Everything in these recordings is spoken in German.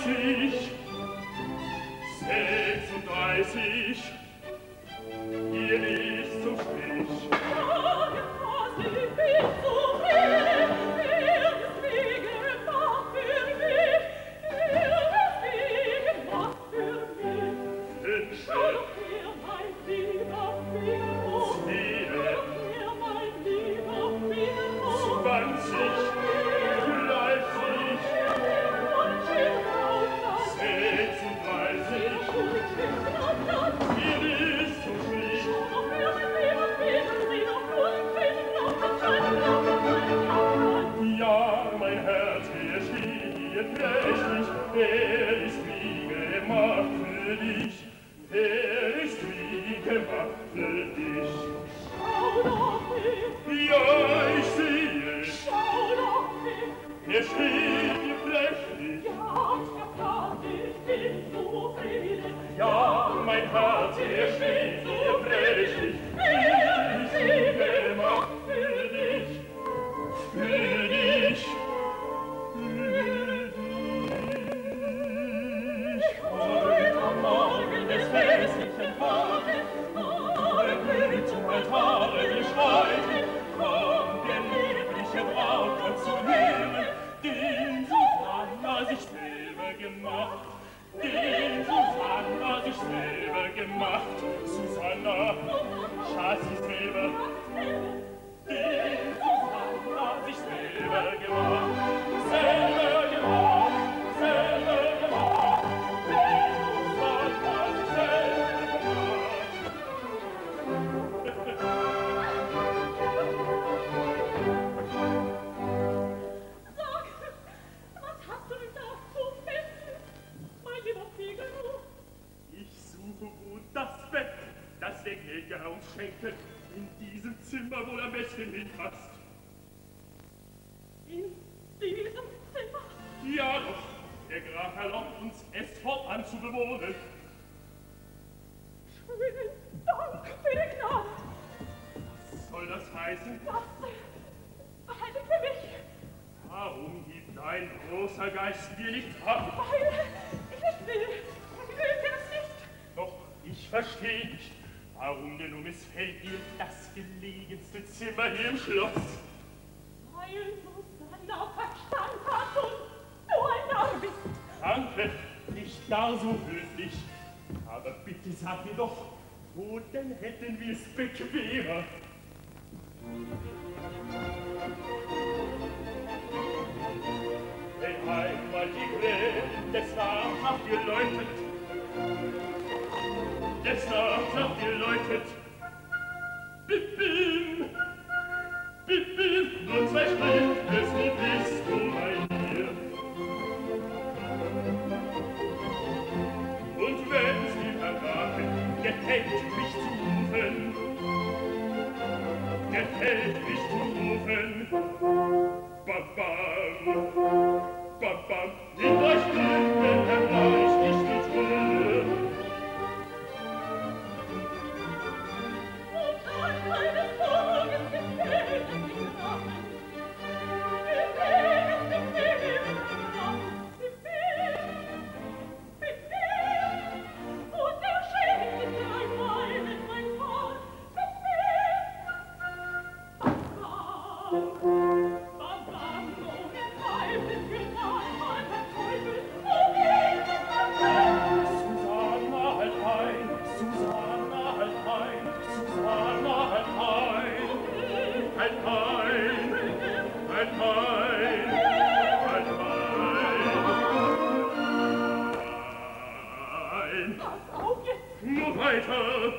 36, 36, hier ist so Strich. Er ist wie gemacht für dich, er ist wie gemacht für dich. Schau doch hin! Ja, ich sehe! Schau doch hin! Er steht dir prächtig! Ja, er kann, ich bin zufrieden! Ja, mein Herz, er steht dir prächtig! Er ist wie gemacht für dich, für dich! Altare wir schreiten, komm, der liebliche Braut zu nehmen, den Susanna sich selber gemacht, den Susanna sich selber gemacht, Susanna, Schatz sie selber, den Susanna sich selber gemacht, selber gemacht, selber gemacht, den Susanna sich selber gemacht. Das der Geld uns schenken, in diesem Zimmer wohl am besten hinpasst. In diesem Zimmer? Ja doch, der Graf erlaubt uns, es fortan zu bewohnen. Schönen Dank für die Gnade. Was soll das heißen? Das behalte für mich. Warum gibt dein großer Geist dir nicht ab? Weil ich nicht will. Ich will es nicht. Doch, ich verstehe dich. Warum denn missfällt dir das gelegenste Zimmer hier im Schloss? Weil Susanna Verstand hat und du ein Narr bist. Danke, nicht gar so höflich. Aber bitte sag mir doch, wo denn hätten wir es bequemer? Wenn einmal die Gräben des Nachts geläutet, des Nachts hat geläutet. Bim, bim, bim, nur zwei Schritt, wo bist du bei mir? Und wenn sie verraten, gefällt mich zu rufen, gefällt mich zu rufen. Bam, bam, bam, bam, in drei Stunden erreich ich die Tür. Nur weiter!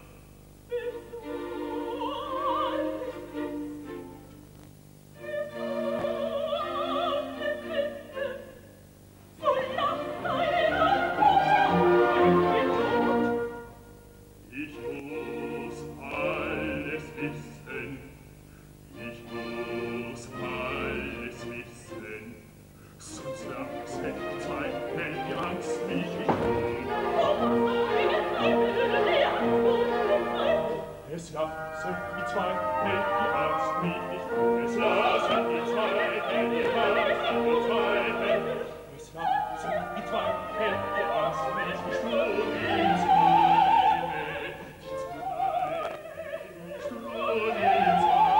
Es lassen die zwei, denn die Angst mich nicht. Es lassen die zwei, denn die Angst mich nicht. Es lassen die Zweifel, die Angst, welche Stunde, die Zweifel, die Stunde,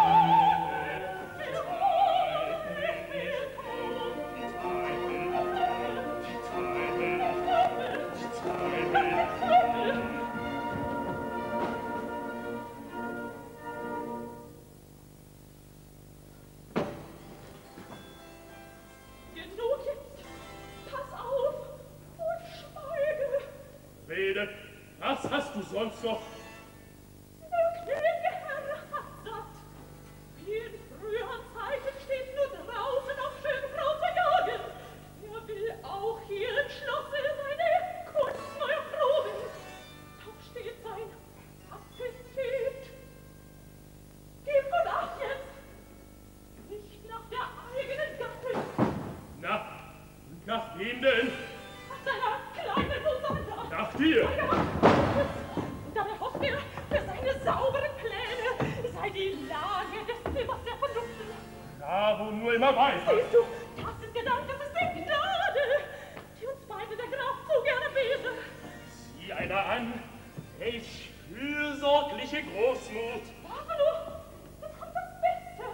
was hast du sonst noch? Der gnädige Herr hat satt. Wie in früheren Zeiten steht nur draußen auf schöne Frau zu jagen. Er will auch hier im Schlosse seine Kunst neu erproben. Doch steht sein Appetit. Gib wohl acht jetzt. Nicht nach der eigenen Gattin. Nach wem denn? Nach seiner kleinen Susanna. Nach dir? Ja. Dabei hofft er für seine sauberen Pläne sei die Lage des Zimmers sehr verlupfen. Bravo, nur immer weiter. Siehst du, das ist Gedanke, das ist die Gnade, die uns beide der Graf so gerne wäre. Sieh einer an, welch fürsorgliche Großmut. Warte nur, dann kommt das Beste.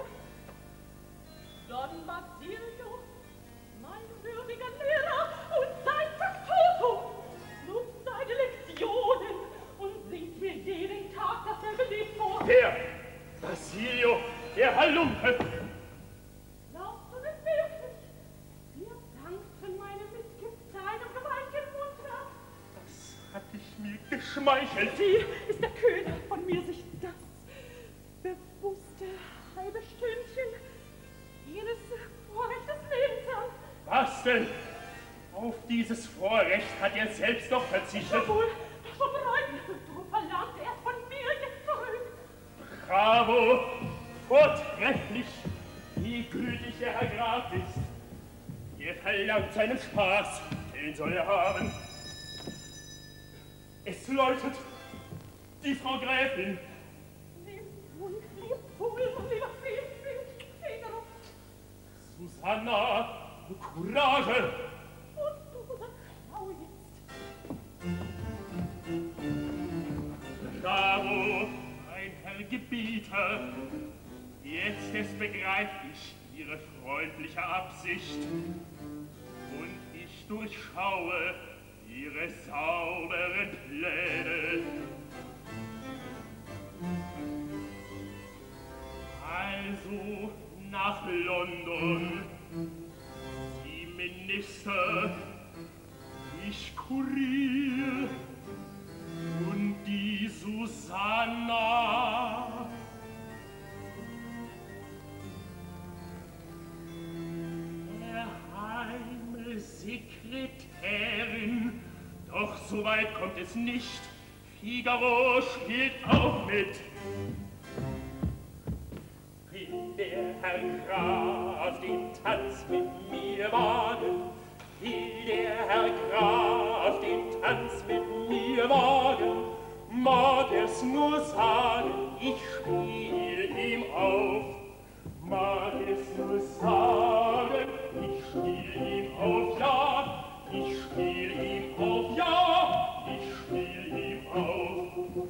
Don Basilio, mein würdiger Lehrer und sein Faktotum, nutzt seine Lektionen und singt mir jeden Tag dasselbe Lied vor. Der Basilio, der Halunke. Glaubst du denn wirklich? Wir dankten meine Mitgift seinem gewaltigen Mundwerk. Das hat ich mir geschmeichelt. Wie ist der König von mir sich das bewusste halbe Stündchen jenes Vorrechtes Lebens an? Was denn? Auf dieses Vorrecht hat er selbst doch verzichtet. Jawohl, so bereut, so verlangt er von mir jetzt zurück. Bravo, vortrefflich, wie gütig der Herr Graf ist. Er verlangt seinen Spaß, den soll er haben. Es läutet die Frau Gräfin. Leb wohl, mein lieber Fegaro. Susanna, Courage! Und du, schau jetzt. Bravo, mein Herr Gebieter. Jetzt erst begreif ich Ihre freundliche Absicht. Und ich durchschaue Ihre sauberen Pläne. Also nach London, die Minister, ich Kurier und die Susanna. Geheime Sekretärin, doch so weit kommt es nicht. Figaro spielt auch mit. Will der Herr Graf den Tanz mit mir wagen? Will der Herr Graf den Tanz mit mir wagen? Mag er's nur sagen, ich spiel ihm auf. Mag es nur sagen, ich spiel ihm auf, ja, ich spiel ihm auf, ja, ich spiel ihm auf.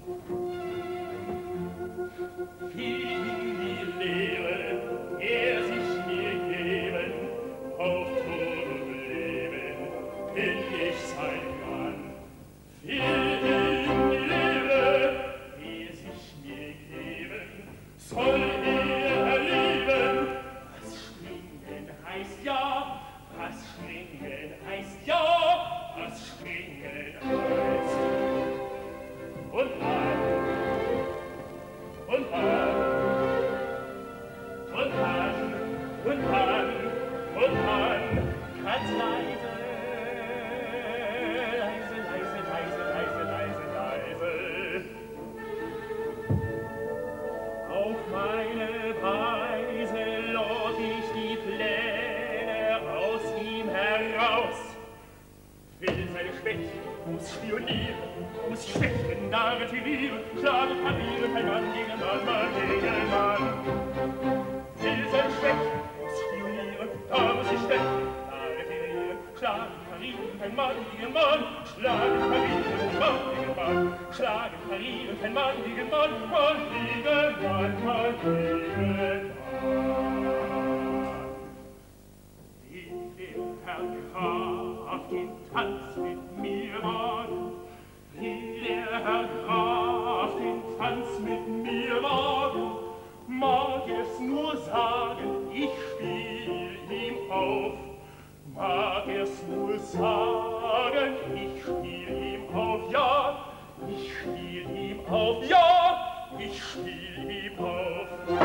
Viel die Lehre, sich mir geben, auf Tod und Leben, bin ich sein Mann. Viel die Lehre, sich mir geben, soll erleben. Was springen heißt ja, was springen heißt ja, was springen heißt. Und an, und an, und an, und an, und an, ganz leise, leise, leise, leise, leise, leise, leise. Auf meine Weise lock ich die Pläne aus ihm heraus. Will seine Schwäche, muss spionieren, muss stechen, da retirieren, schlagen, parieren, kein Mann gegen Mann, Mann gegen Mann. Will seine Schwäche, muss spionieren, da muss ich stechen, da retirieren, schlagen, parieren, kein Mann, gegen Mann, schlagen Paris, kein Mann, gegen Mann, schlagen Paris, kein Mann, gegen Mann, Mann, gegen Mann, Mann, gegen Mann. Will der Herr Graf den Tanz mit mir wagen? Will der Herr Graf den Tanz mit mir wagen? Mag es nur sagen, ich spiel ihm auf. Mag es nur sagen, ich spiel ihm auf, ja, ich spiel ihm auf, ja, ich spiel ihm auf.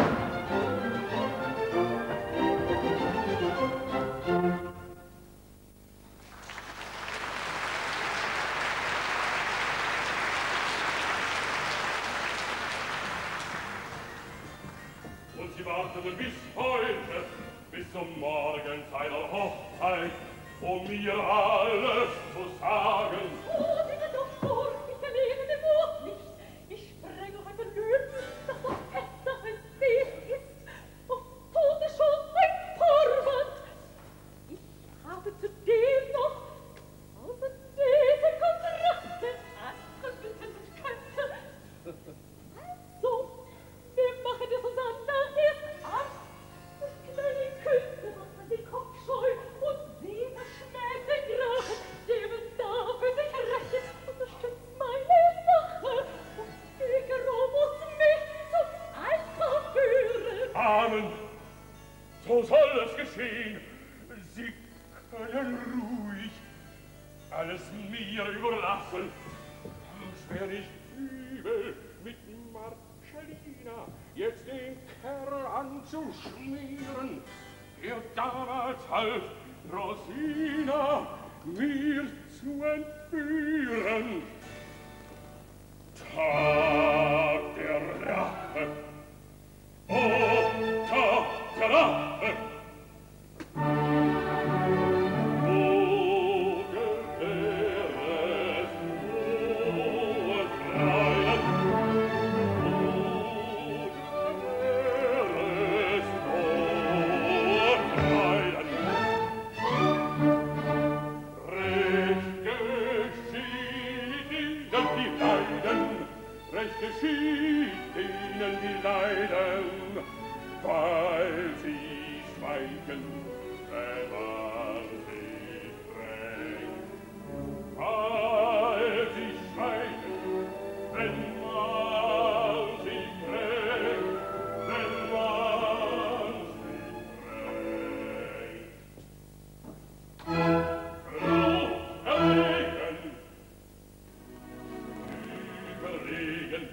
Und sie warteten bis heute, bis zum Morgen seiner Hochzeit, mir alles zu sagen. Oh, sie wird doch vor, ich erlebe den Mut nicht. Ich spreng auf ein Verlöten, das noch fester als Weh ist. Und tut es schon ein Vorwand. Ich habe zudem noch außer diese Kontraste angebieten könnte. Also, wir machen die Susanna erst ab. Das kleine Künste macht man den Kopf scheu und sie verschmäht den Graf, der wird dafür sich rächen, unterstützt meine Sache und Figaro muss mich zum Eifer führen. Amen, so soll es geschehen. Sie können ruhig alles mir überlassen. Es wär nicht übel, mit Marcellina jetzt den Kerl anzuschmieren, der damals half Rosina mir zu entführen. Tag der Rache, oh, Tag der Rache! Geschieht ihnen die Leiden, weil sie schweigen, wenn man sie drängt. Weil sie schweigen, wenn man sie drängt, wenn man sie drängt. Fluch erregen, überlegen,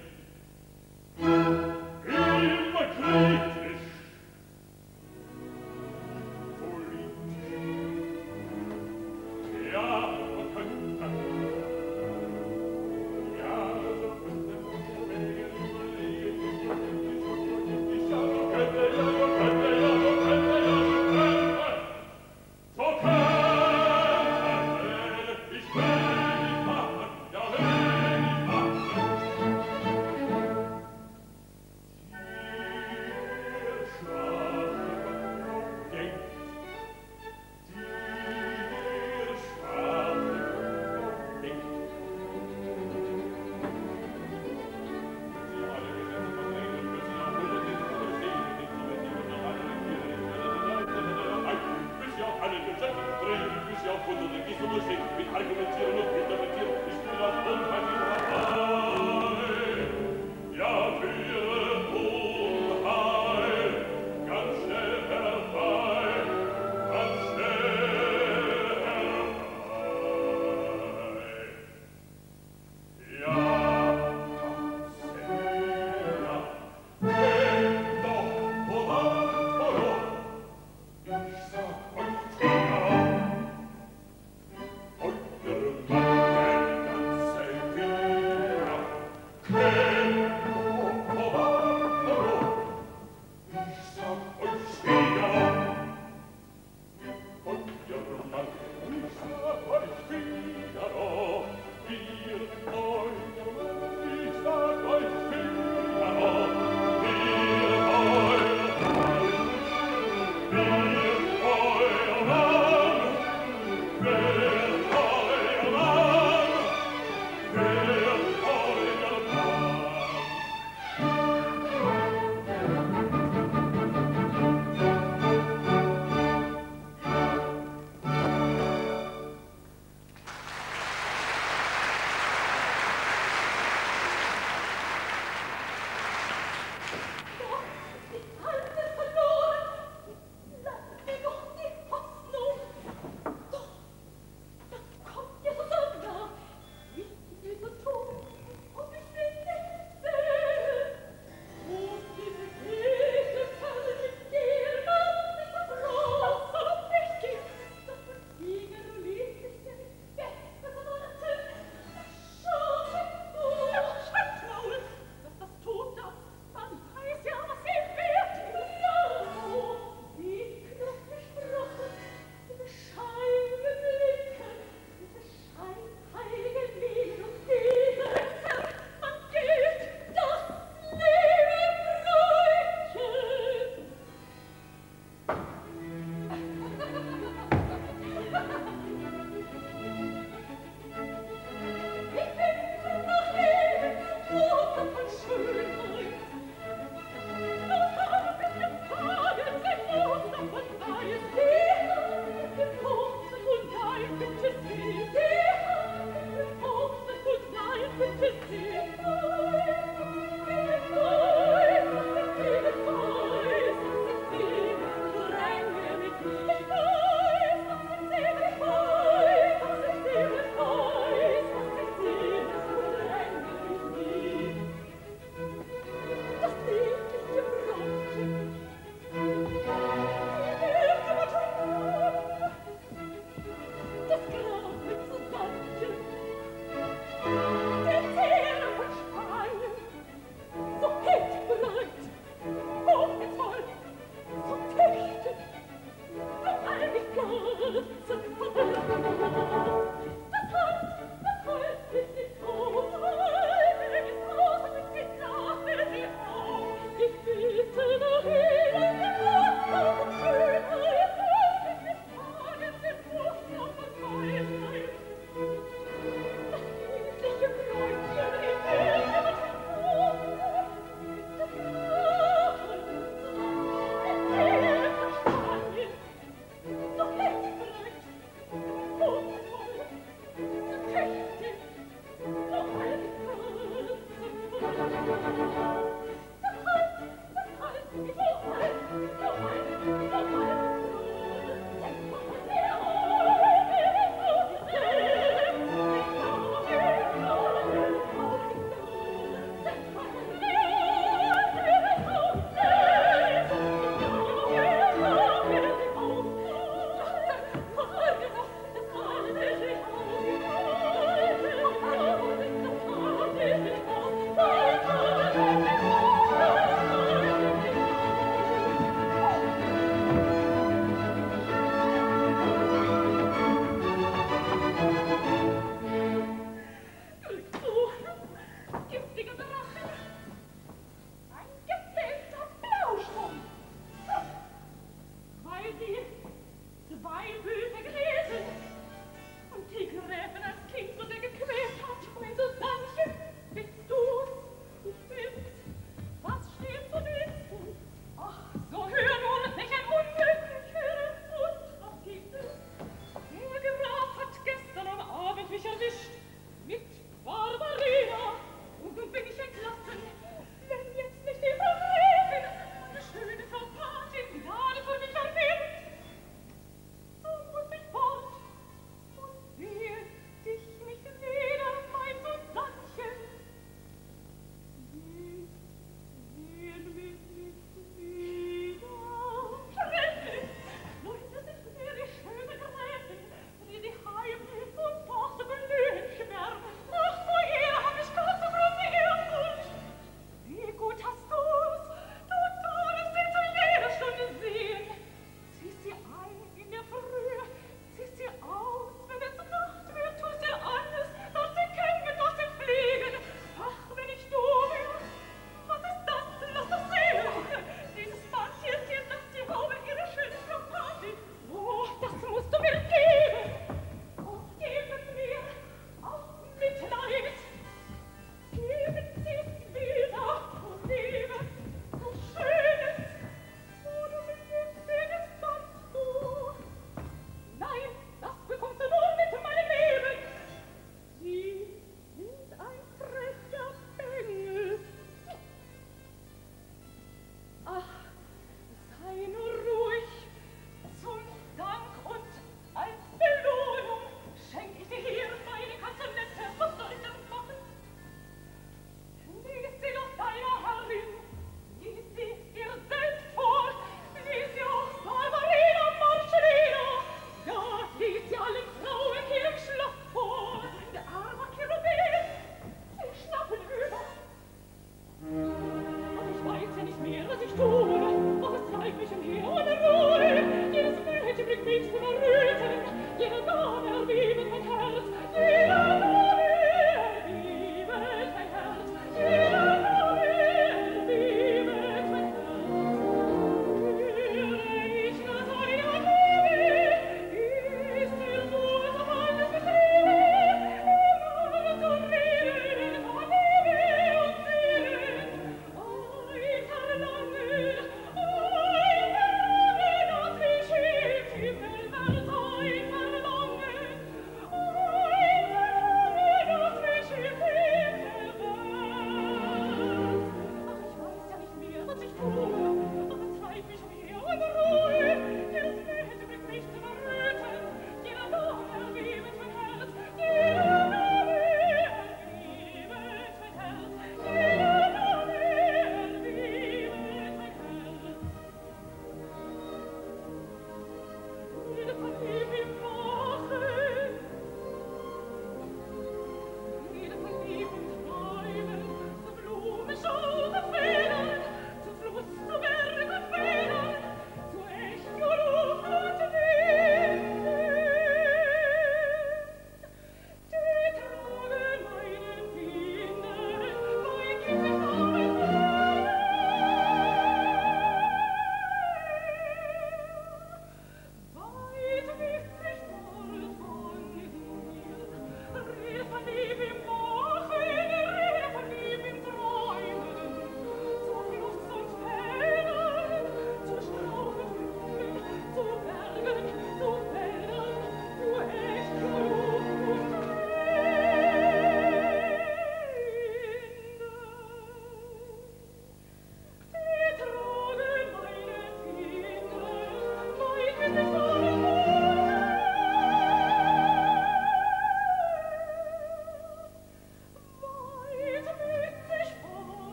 immer kritisch, politisch, ja, so könnte, ich will nicht machen, ja, will nicht machen. Mit Argumentieren und Interpretieren ist mir das Unheil. Ja, für Unheil, ganz schnell herbei, ganz schnell herbei. Ja, Marcella, geh doch voran. Ich sag euch ja, euer Mann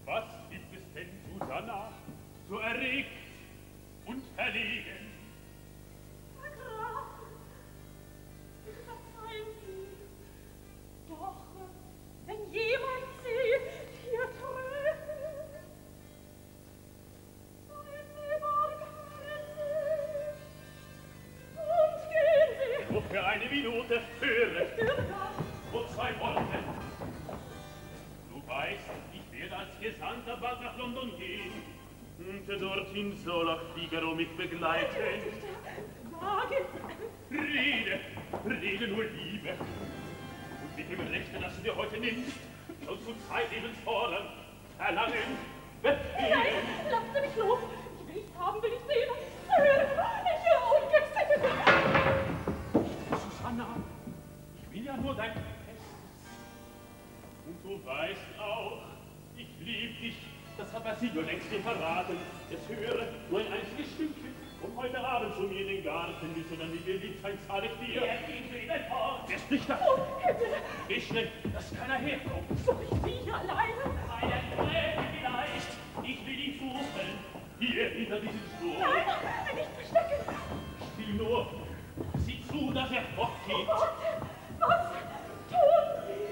Was gibt es denn, Susanna, so erregt und verlegen? Herr Graf, verzeihen Sie, doch wenn jemand Sie hier träfe, seien Sie barmherzig und gehen Sie. Nur für eine Minute, höre. Ich höre gar. Nur 2 Worte. Du weißt, ich werde als Gesandter bald nach London gehen. Und dorthin soll auch Figaro mich begleiten. Wagen. Rede nur Liebe. Und mit dem Rechte, das du dir heute nimmst, sollst du zeitlebens fordern, verlangen, befehlen. Nein, lassen Sie mich los. Ich will nichts haben, will nicht sehen, hören. Ich Unglückliche. Susanna, ich will ja nur dein Bestes. Und du weißt auch, ich lieb dich. Das hat Basilio längst dir verraten. Jetzt höre nur ein einziges Stückchen. Um heute Abend zu mir in den Garten willst du dann wie geliebt sein, zahle ich dir. Er geht wieder fort. Wer ist nicht da? Oh, Himmel. Geh schnell, dass keiner herkommt. Soll ich Sie hier alleine? Eine Träne vielleicht. Ich will ihn suchen. Hier hinter diesem Stuhl. Nein, nicht verstecken. Spiel nur. Sieh zu, dass er fortgeht. Oh Gott, was tun Sie?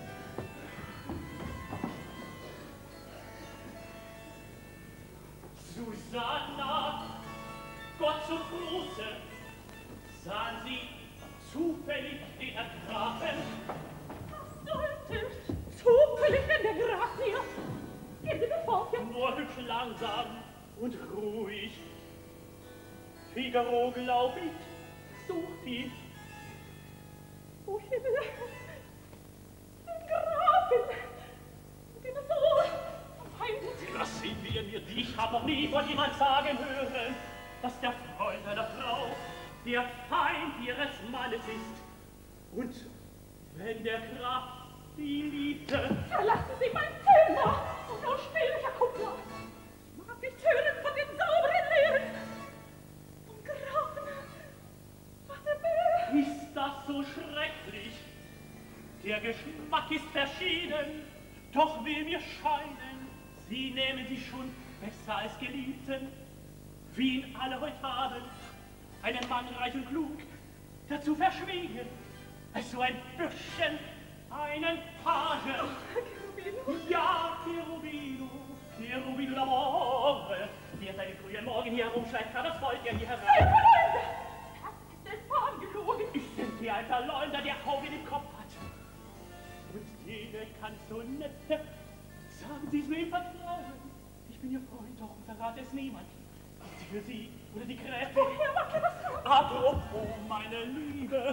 Susanna, Gott zum Gruße, sahen Sie zufällig den Grafen? Was sollte zufällig denn der Graf hier? Gehen Sie mir fort, ja? Nur hübsch langsam und ruhig. Figaro, glaub ich, sucht ihn. Oh Himmel, den Grafen, den er so verfeindet. Lass ihn, wie er mir dich. Ich hab noch nie von jemand sagen hören, dass der Freund einer Frau der Feind ihres Mannes ist. Und wenn der Graf sie liebte, Verlassen Sie mein Zimmer, unausstehlicher Kuppler. Ich mag nicht hören von den sauberen Lehren. Vom Grafen, was er will. ist das so schrecklich? Der Geschmack ist verschieden, doch will mir scheinen, sie nehmen sich schon besser als Geliebten, wie ihn alle heut haben, einen Mann reich und klug, dazu verschwiegen, als so ein Bürschchen, einen Page. Cherubino. Ja, Cherubino, Cherubino d'amore, der seine frühen Morgen hier herumschleicht, kann das Volk ja nie herein. Ein Verleumder! Das ist ein Fahnengelogen. Ich bin hier ein Verleumder, der Hauch in den Kopf hat. Und jede Kanzonette, sagen Sie's mir im Vertrauen. Ich bin Ihr Freund, doch verrate es niemand. Sie für Sie oder die Gräfin. Woher mag er das haben? Apropos, meine Liebe,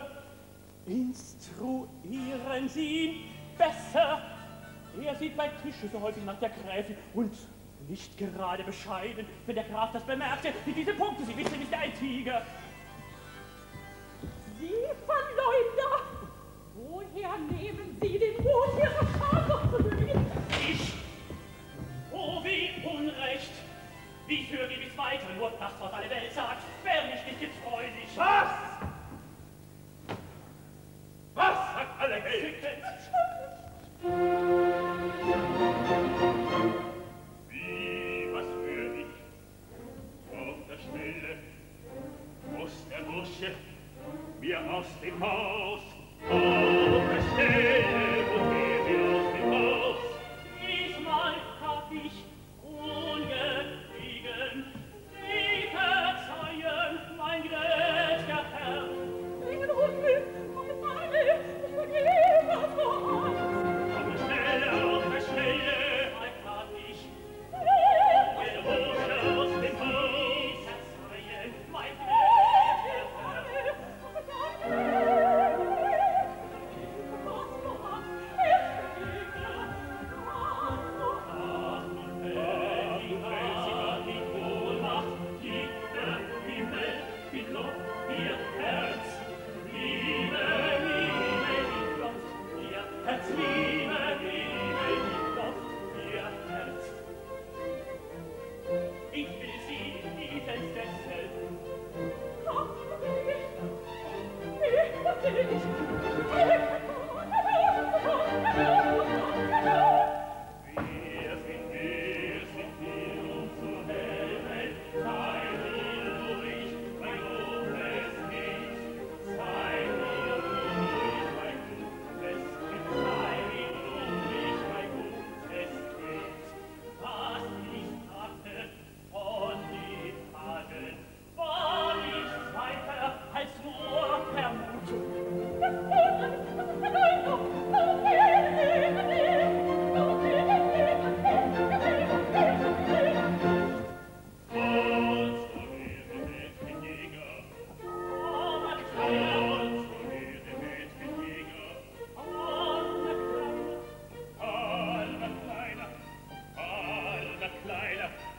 instruieren Sie ihn besser. Er sieht bei Tische so häufig nach der Gräfin und nicht gerade bescheiden, wenn der Graf das bemerkte. Wie diese Punkte, Sie wissen, ist ein Tiger. Sie Verleumder! Woher nehmen Sie den Mut, Ihrer Scham noch zu lügen? Ich? Oh, wie Unrecht! Wie für die bis weiter nur das, was alle Welt sagt, wär mich nicht getreulich. Was? Was sagt alle Welt? Wie, was hör ich? Auf der Stelle muss der Bursche mir aus dem Haus auf der Stelle, wo er mir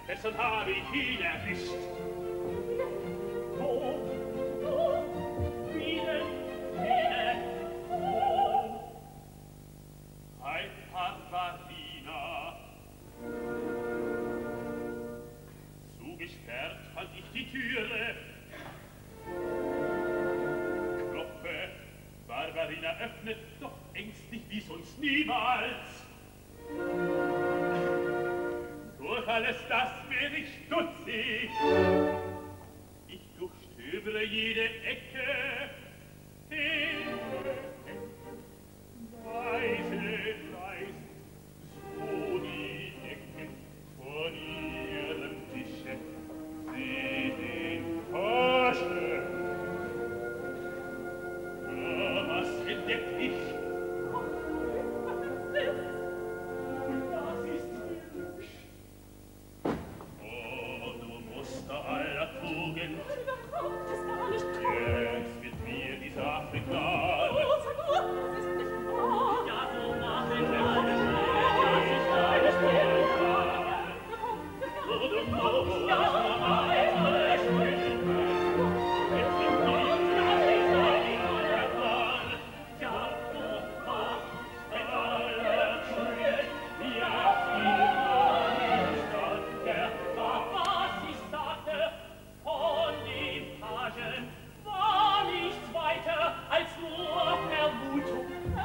Dessen habe ich ihn erwischt. Wo? Wie denn? Wo? Bei Barbarina. Zugesperrt fand ich die Türe. Klopfe, Barbarina öffnet, doch ängstlich wie sonst niemals. Durch alles das werde ich stutzig. Ich durchstöbere jede Ecke. Leise, so die Ecke von ihrem Tische. Seh den Page. Was entdeck ich? Aller Tugend. Jetzt wird mir die Sache klar. Oh, sag mal, das ist nicht wahr. Ja, so mach ich alles. Du musst ja alles spielen. Jetzt wird mir die Sache klar. Ja, du machst aller Tugend. Ja, war nichts weiter als nur Vermutung.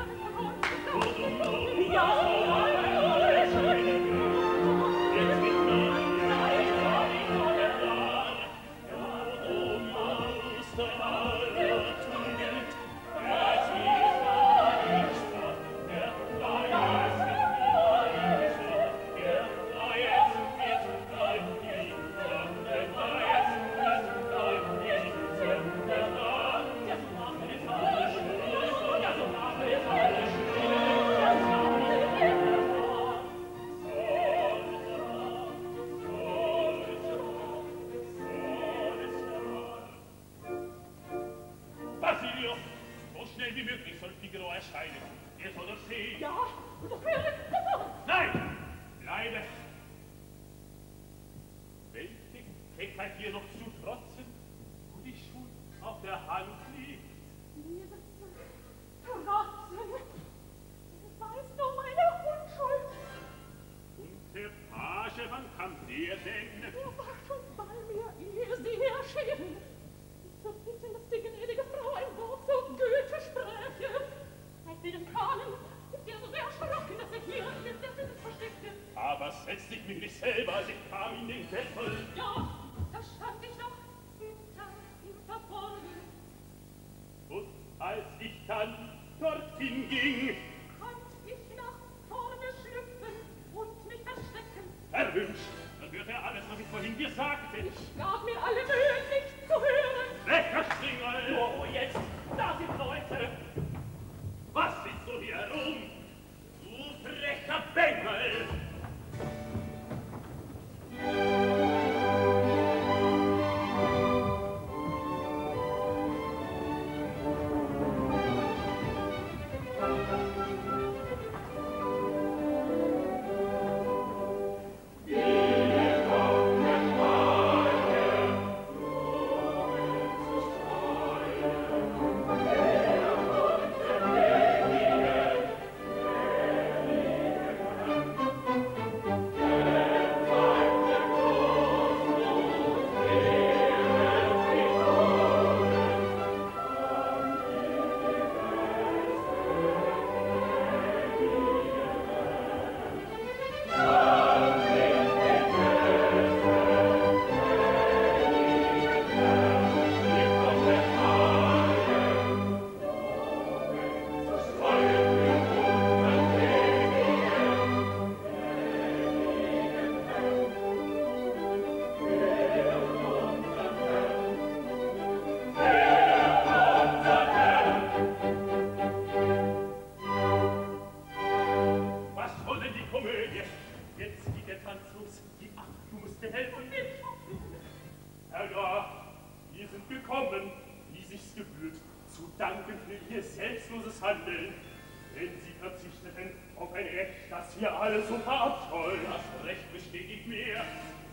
Handeln, denn sie verzichteten auf ein Recht, das wir alle so verabscheuen. Das Recht bestätigt mir,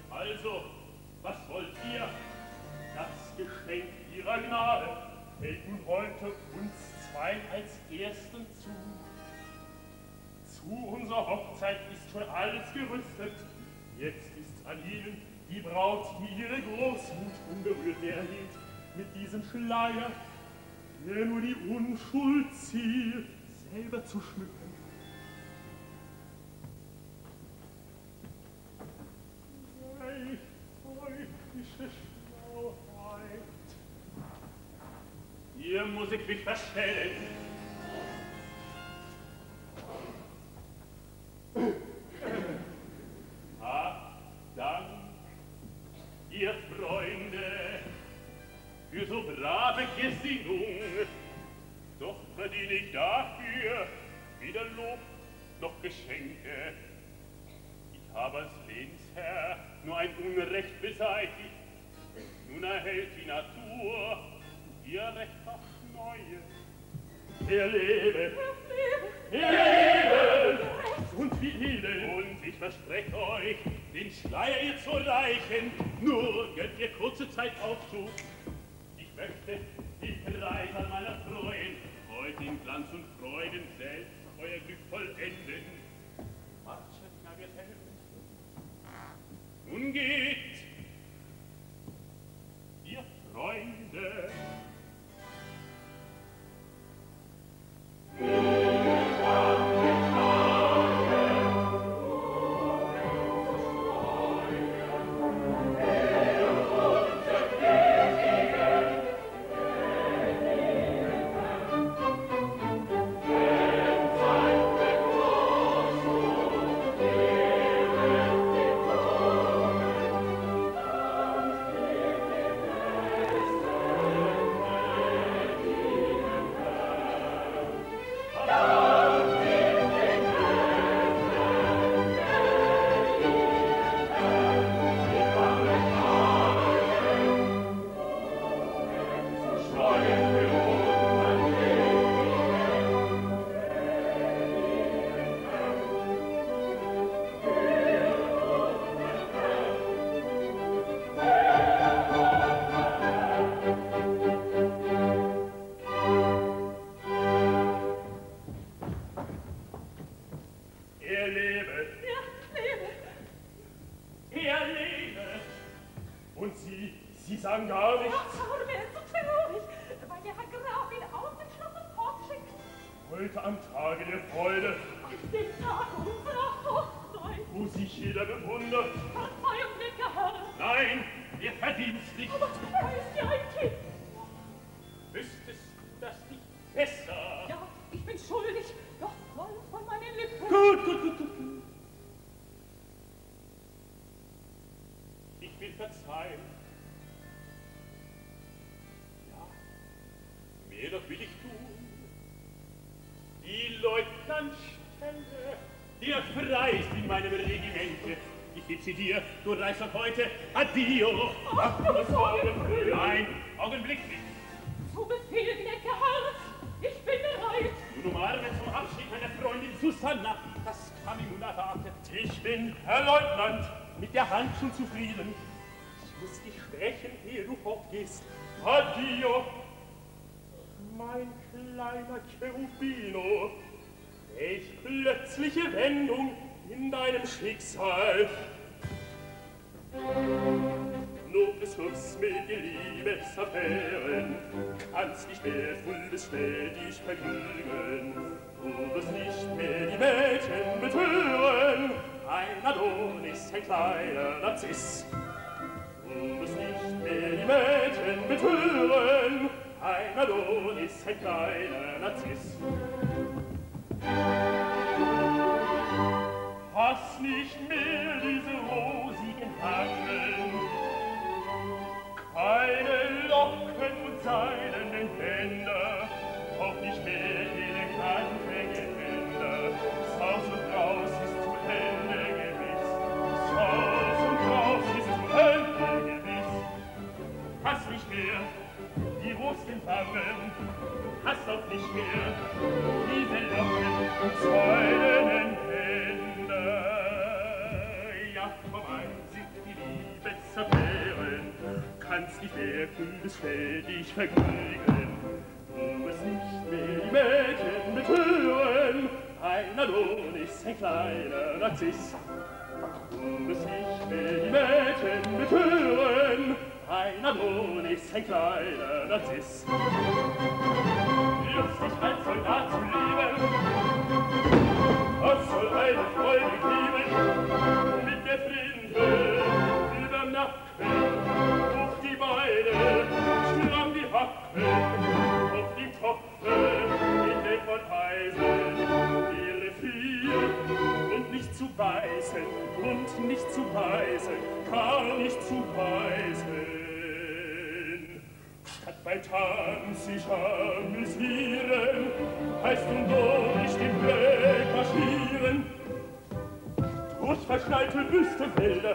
Also, was wollt ihr? Das Geschenk ihrer Gnade fällt nun heute uns zwei als Ersten zu. Zu unserer Hochzeit ist schon alles gerüstet. Jetzt ist an ihnen die Braut, die ihre Großmut unberührt erhielt, mit diesem Schleier, der nur die Unschuld zielt, selber zu schmücken. Teuflische Schlauheit. Hier muss ich mich verstellen. Dank, ihr Freunde, für so brave Gesinnung. Doch verdiene ich dafür weder Lob noch Geschenke. Ich habe als Lehnsherr nur ein Unrecht beseitigt. Nun erhält die Natur ihr Recht aufs Neue. Er lebe! Er lebe! Und wie edel! Und ich verspreche euch, den Schleier ihr zu reichen, nur gönnt ihr kurze Zeit Aufschub. Ich möchte die Kreisel meiner Freuen heute in Glanz und Freuden selbst euer Glück vollenden. Marchet, ja, wir helfen. Nun geht, ihr Freunde. Du reist ab heute. Addio. Ach, nein, Augenblick nicht. Zu Befehl, gnädiger Herr. Ich bin bereit. Nun umarme zum Abschied meiner Freundin Susanna. Das kam ihm unerwartet. Ich bin, Herr Leutnant, mit der Hand schon zufrieden. Ich muss dich sprechen, ehe du fortgehst. Addio. Mein kleiner Cherubino. Welch plötzliche Wendung in deinem Schicksal. Nobis mit die Liebesaffären, kannst nicht mehr fulbesschnell dich vergnügen. Du wirst nicht mehr die Mädchen betören, ein Adonis, ein kleiner Narziss. Du wirst nicht mehr die Mädchen betören, ein Adonis, ein kleiner Narziss. Hast nicht mehr diese rosigen Wangen, keine Locken und seidenen Bänder, auch nicht mehr elegante Gewänder. Das Haus und Haus ist zu Ende gewiss, das Haus und Haus ist zu Ende gewiss. Hast nicht mehr die rosigen Wangen, hast auch nicht mehr diese Locken und seidenen Bänder. Ja, vorbei sind die kannst nicht mehr kühles Fell dich vergnügen. Du musst nicht mehr die Mädchen betören, ein Adonis, ein kleiner Narziss. Du musst nicht mehr die Mädchen betören, ein Adonis, ein kleiner Narziss. Lustig als Soldat zu leben, was soll eine Freude geben, mit der Flinte überm Nacken, hoch die Beine, stramm die Hacken, auf die Topfe, in den von Eisen, wäre viel, und nicht zu beißen, und nicht zu beißen, gar nicht zu beißen. Statt bei Tanz sich amüsieren, heißt nun durch den Blick marschieren, durch verschneite Wüstenfelder,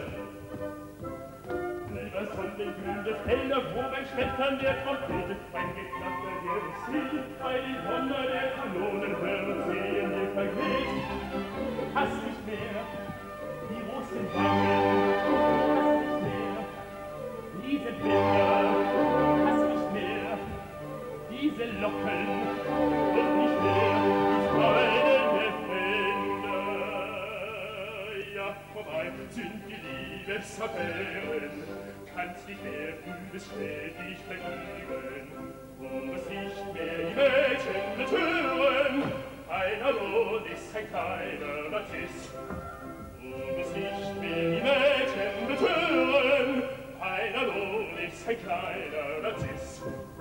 über sonnengrüne Felder, wo beim Schmettern der Trompete, beim Geklapper der Musik, bei die Wunder der Kanonen hört sehen dir vergeht. Hast nicht mehr die großen Wangen, hast nicht mehr diese Bilder, hast nicht mehr diese Locken und nicht mehr die feinen Bänder. Ja, vorbei sind die Liebesaffären, kannst nicht mehr kühles Fell dich vergnügen, du musst nicht mehr die Mädchen betören, ein Adonis, ein kleiner Narziss. Du musst nicht mehr die Mädchen betören, ein Adonis, ein kleiner Narziss.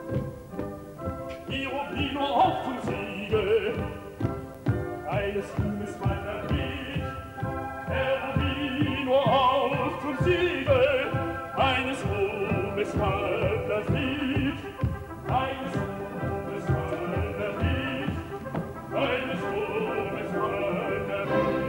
Hierobino auf zum Siege eines Ruhmes meiner Lied, Hierobino auf zum Siege eines Ruhmes meiner Lied, eines Ruhmes meiner Lied, eines Ruhmes meiner Lied.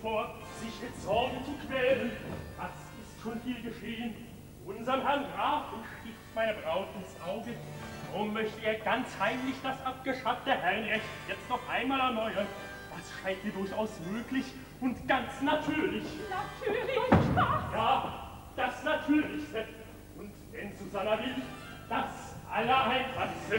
vor, sich mit Sorgen zu quälen. Das ist schon viel geschehen. Unserem Herrn Grafen sticht meine Braut ins Auge. Darum möchte er ganz heimlich das abgeschaffte Herrenrecht jetzt noch einmal erneuern. Das scheint mir durchaus möglich und ganz natürlich. Natürlich, Spaß. Ja, das Natürlichste. Und wenn Susanna will, das Allereinfachste.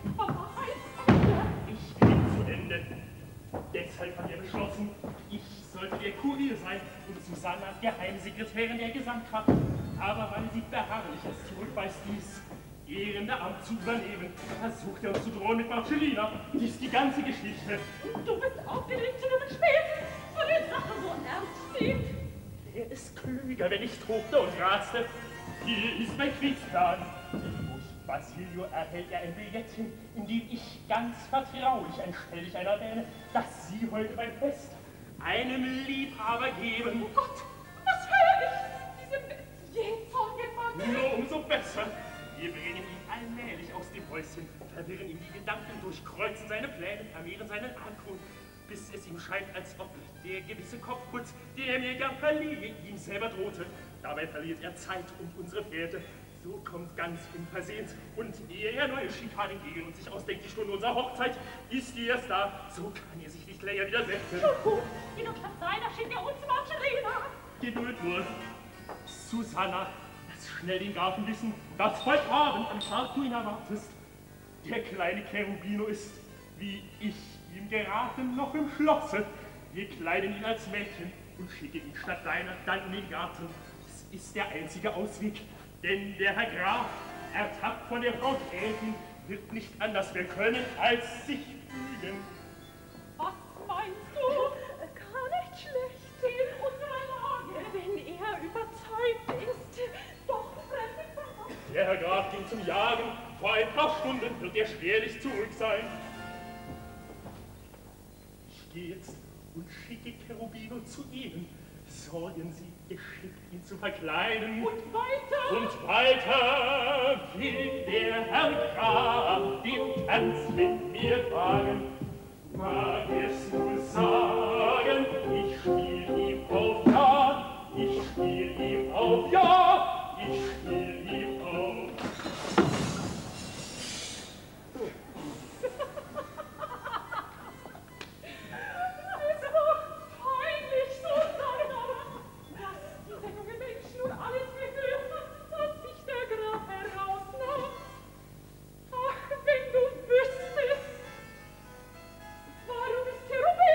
Ich bin zu Ende. Deshalb hat er beschlossen, ich sollte der Kurier sein und Susanna Geheimsekretärin der Gesamtkraft. Aber weil sie beharrlich es zurückweist, dies ehrende Amt zu übernehmen, versucht er uns zu drohen mit Marcellina. Dies die ganze Geschichte. Und du bist aufgelegt zu dem Späten, wo die Sache so ernst steht. Er ist klüger, wenn ich tobte und raste. Hier ist mein Kriegsplan. Durch Basilio erhält er ein Billettchen, in dem ich ganz vertraulich einstellig einer wähle, dass Sie heute beim Fest einem Liebhaber geben. Oh Gott, was höre ich? Diese Metier-Zeugen. Nur umso besser. Wir bringen ihn allmählich aus dem Häuschen, verwirren ihm die Gedanken, durchkreuzen seine Pläne, vermehren seinen Argwohn, bis es ihm scheint, als ob der gewisse Kopfputz, den er mir gern verliehe, ihm selber drohte. Dabei verliert er Zeit um unsere Fährte. So kommt ganz unversehens, und ehe er neue Schikanen gegen und sich ausdenkt, die Stunde unserer Hochzeit, ist die erst da. So kann er sich nicht länger widersetzen. Juhu, wie du statt seiner schickt er uns Marcellina. Geduld nur. Susanna, lass schnell den Grafen wissen, dass heute Abend am Tag du ihn erwartest. Der kleine Cherubino ist, wie ich ihm geraten, noch im Schlosse. Wir kleiden ihn als Mädchen und schicken ihn statt deiner dann in den Garten. Das ist der einzige Ausweg, denn der Herr Graf, ertappt von der Frau Gräfin, wird nicht anders mehr können, als sich fügen. Was meinst du? Gar nicht schlecht in unserer Lage, wenn er überzeugt ist. Doch, fremde Sache. Der Herr Graf ging zum Jagen. Vor ein paar Stunden wird er schwerlich zurück sein. Ich gehe jetzt und schicke Cherubino zu Ihnen. Sorgen Sie geschickt, ihn zu verkleiden. Und weiter? Und weiter will der Herr Graf den Tanz mit mir wagen. Mag es nur sagen, ich spiel ihm auf Ja, ich spiel ihm auf Ja, ich spiel ihm auf. Es ist doch peinlich, Susanna, dass dieser junge Mensch nun alles gehört hat, was sich der Graf herausnahm. Ach, wenn du wüsstest, warum ist Cherubino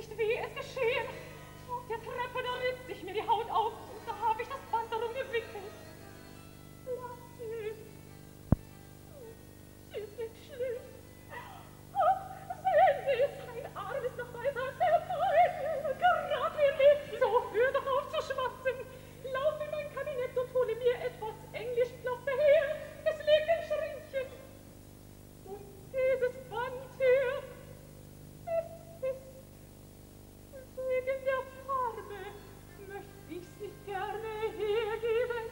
nicht, wie es geschehen. Auf der Treppe, da ritzt sich mir die Haut auf und da habe ich das Band darum gewickelt. Lass ihn. Es ist nicht schlimm. Ach, sehen Sie, sein Arm ist noch weiter vorbei. Gerade wie so, hör doch auf zu schwatzen. Lauf in mein Kabinett und hole mir etwas Englischpflaster her. Es liegt im Schränkchen. Und dieses Band hier, es ist wegen der Farbe, möchte ich's nicht gerne hergeben.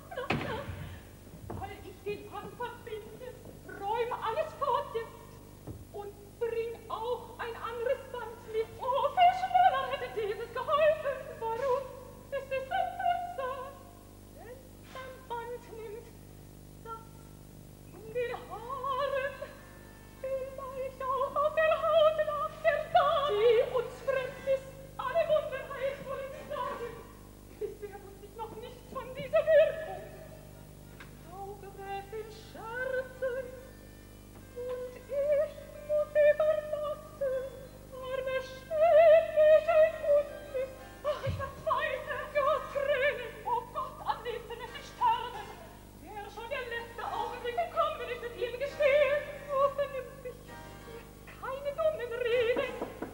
Soll ich den Band verbinden, räum alles fort jetzt und bring auch ein anderes Band mit. Oh, viel schneller hätte dieses geholfen. Warum? Es ist ein besser, wenn man Band nimmt, das in den Haaren, vielleicht auch auf der Haut nach der Dame, die uns fremd ist, alle Wunder heilt, wollen Sie sagen. Bisher wusste ich noch nichts von dieser Wirkung. Frau Gräfin scherzen, und ich muss sie verlassen. Arme, schädliche Hunde. Ach, ich verzweifle. Ja, Tränen. Oh Gott, am liebsten möchte ich sterben. Wäre schon der letzte Augenblick gekommen, wenn ich mit ihm gestehe. Oh, vernünftig. Keine dummen Reden.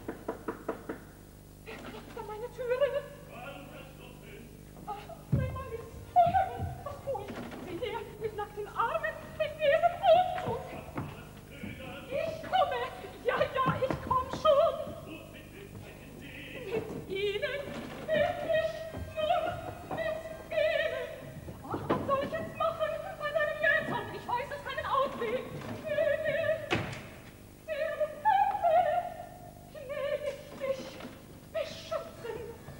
Wer klopft an meine Türe? Ach, nein, Mann, was tue ich? Sieh her, mit nackten Armen, in diesem Aufzug. Ich komme. Ja, ich komm schon. Mit Ihnen, wirklich, nur mit Ihnen. Ach, was soll ich jetzt machen? Bei seinem Jätern, ich weiß es keinen Ausweg. Der Befehl, gnädig dich beschützen.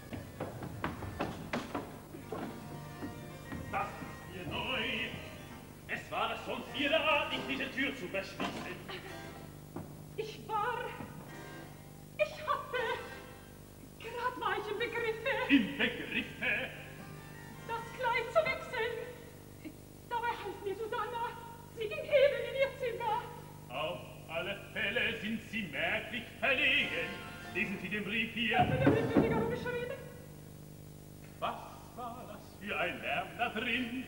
Das ist mir neu. Es war schon vierartig, diese Tür zu verschließen. Gerade war ich im Begriffe, Im Begriffe, das Kleid zu wechseln. Dabei half mir Susanna. Sie ging eben in ihr Zimmer. auf alle Fälle sind Sie merklich verlegen. Lesen Sie den Brief hier. Der Brief wird gar beschrieben. Was war das für ein Lärm da drin?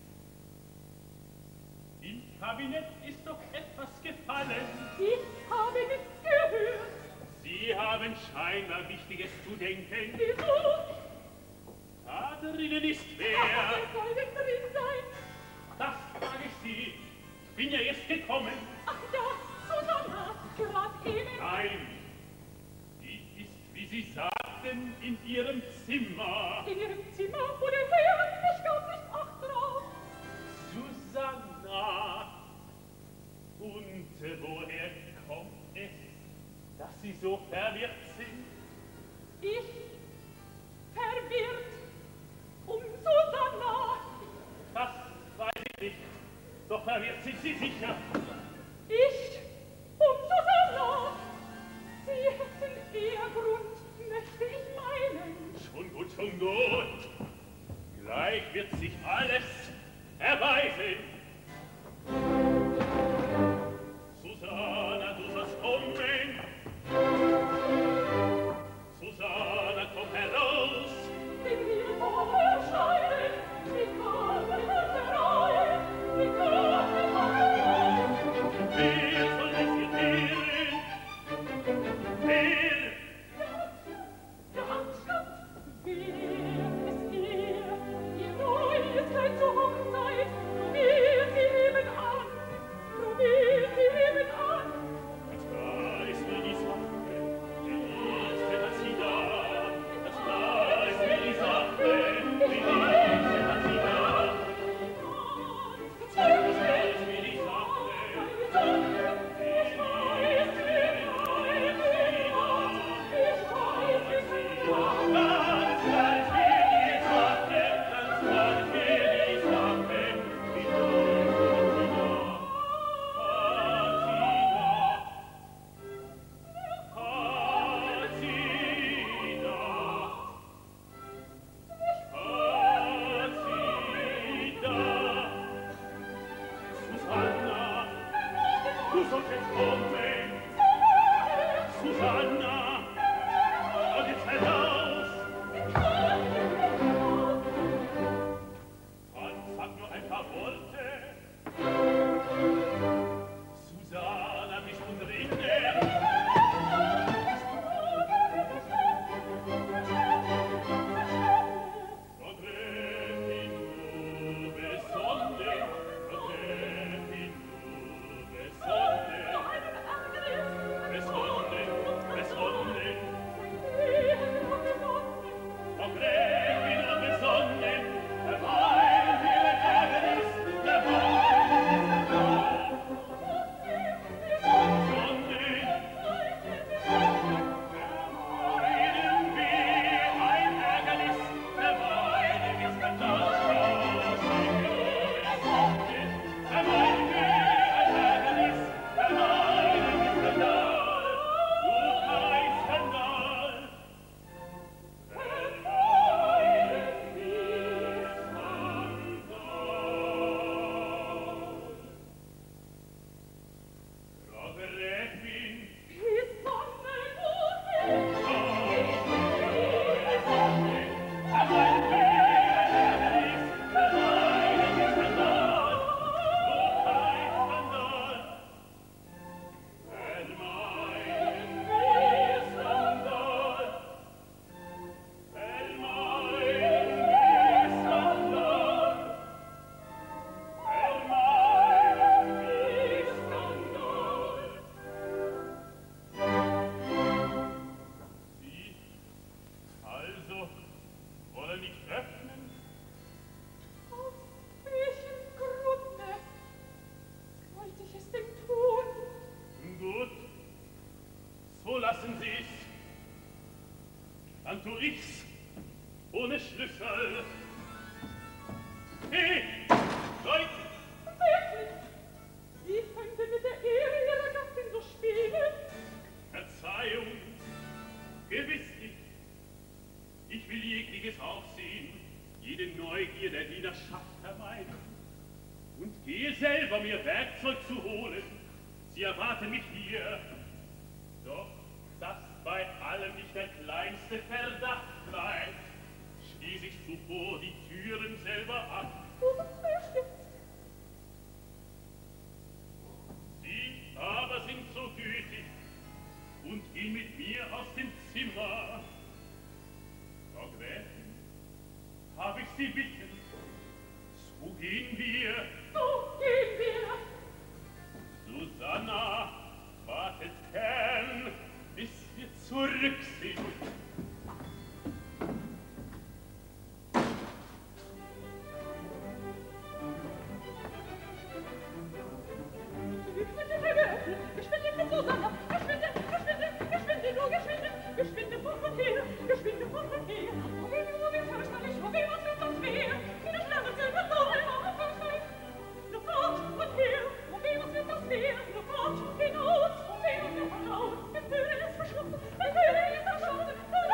Im Kabinett ist doch etwas gefallen. Ich habe nichts gehört. Sie haben scheinbar Wichtiges zu denken. Wieso? Da drinnen ist Ach, wer? wer soll denn drin sein? Das frage ich Sie. Ich bin ja erst gekommen. Ach ja, Susanna, gerade eben. Nein, die ist, wie Sie sagten, in Ihrem Zimmer. In ihrem Zimmer, wo der Herr, ich gab nicht Acht drauf. Susanna. Und woher kommt es, dass Sie so verwirrt sind? Ich, verwirrt, Susanna. Das weiß ich nicht. Doch verwirrt sind Sie sicher. Ich, Susanna. Sie hätten eher Grund, möchte ich meinen. Schon gut, schon gut. Gleich wird sich alles erweisen. Susanna, du sollst kommen. Susanna, komm heraus. Den hier vorscheinen, die Karte hat rein, die Karte hat rein. lassen Sie's. Dann tu ich's, ohne Schlüssel. Hey, Leute! Wirklich? Wie könnt ihr mit der Ehre ihrer Gattin so spielen? Verzeihung, gewiss nicht. Ich will jegliches Aufsehen, jede Neugier der Dienerschaft vermeiden. Und gehe selber, mir Werkzeug zu holen. Sie erwarten mich hier. Doch, dass bei allem nicht der kleinste Verdacht bleibt, schließ ich zuvor die Türen selber ab. Sie aber sind so gütig und gehen mit mir aus dem Zimmer. Frau Gräfin, hab ich Sie bitten, so gehen wir. So gehen wir. Susanna, wartet fern, bis wir zurück sind. Geschwinde, Susanna! Geschwinde, geschwinde, nur geschwinde! Geschwinde von her! Geschwinde von her! Wo wir fürchterlich, wo wir was wird uns weh! Wie der Schlange selber so, fürchterlich! Nur fort von her! Wo wir was wird uns weh! Nur fort hinaus! Wo wir was wird heraus! Die Türe ist verschlossen! Die Türe ist verschlossen!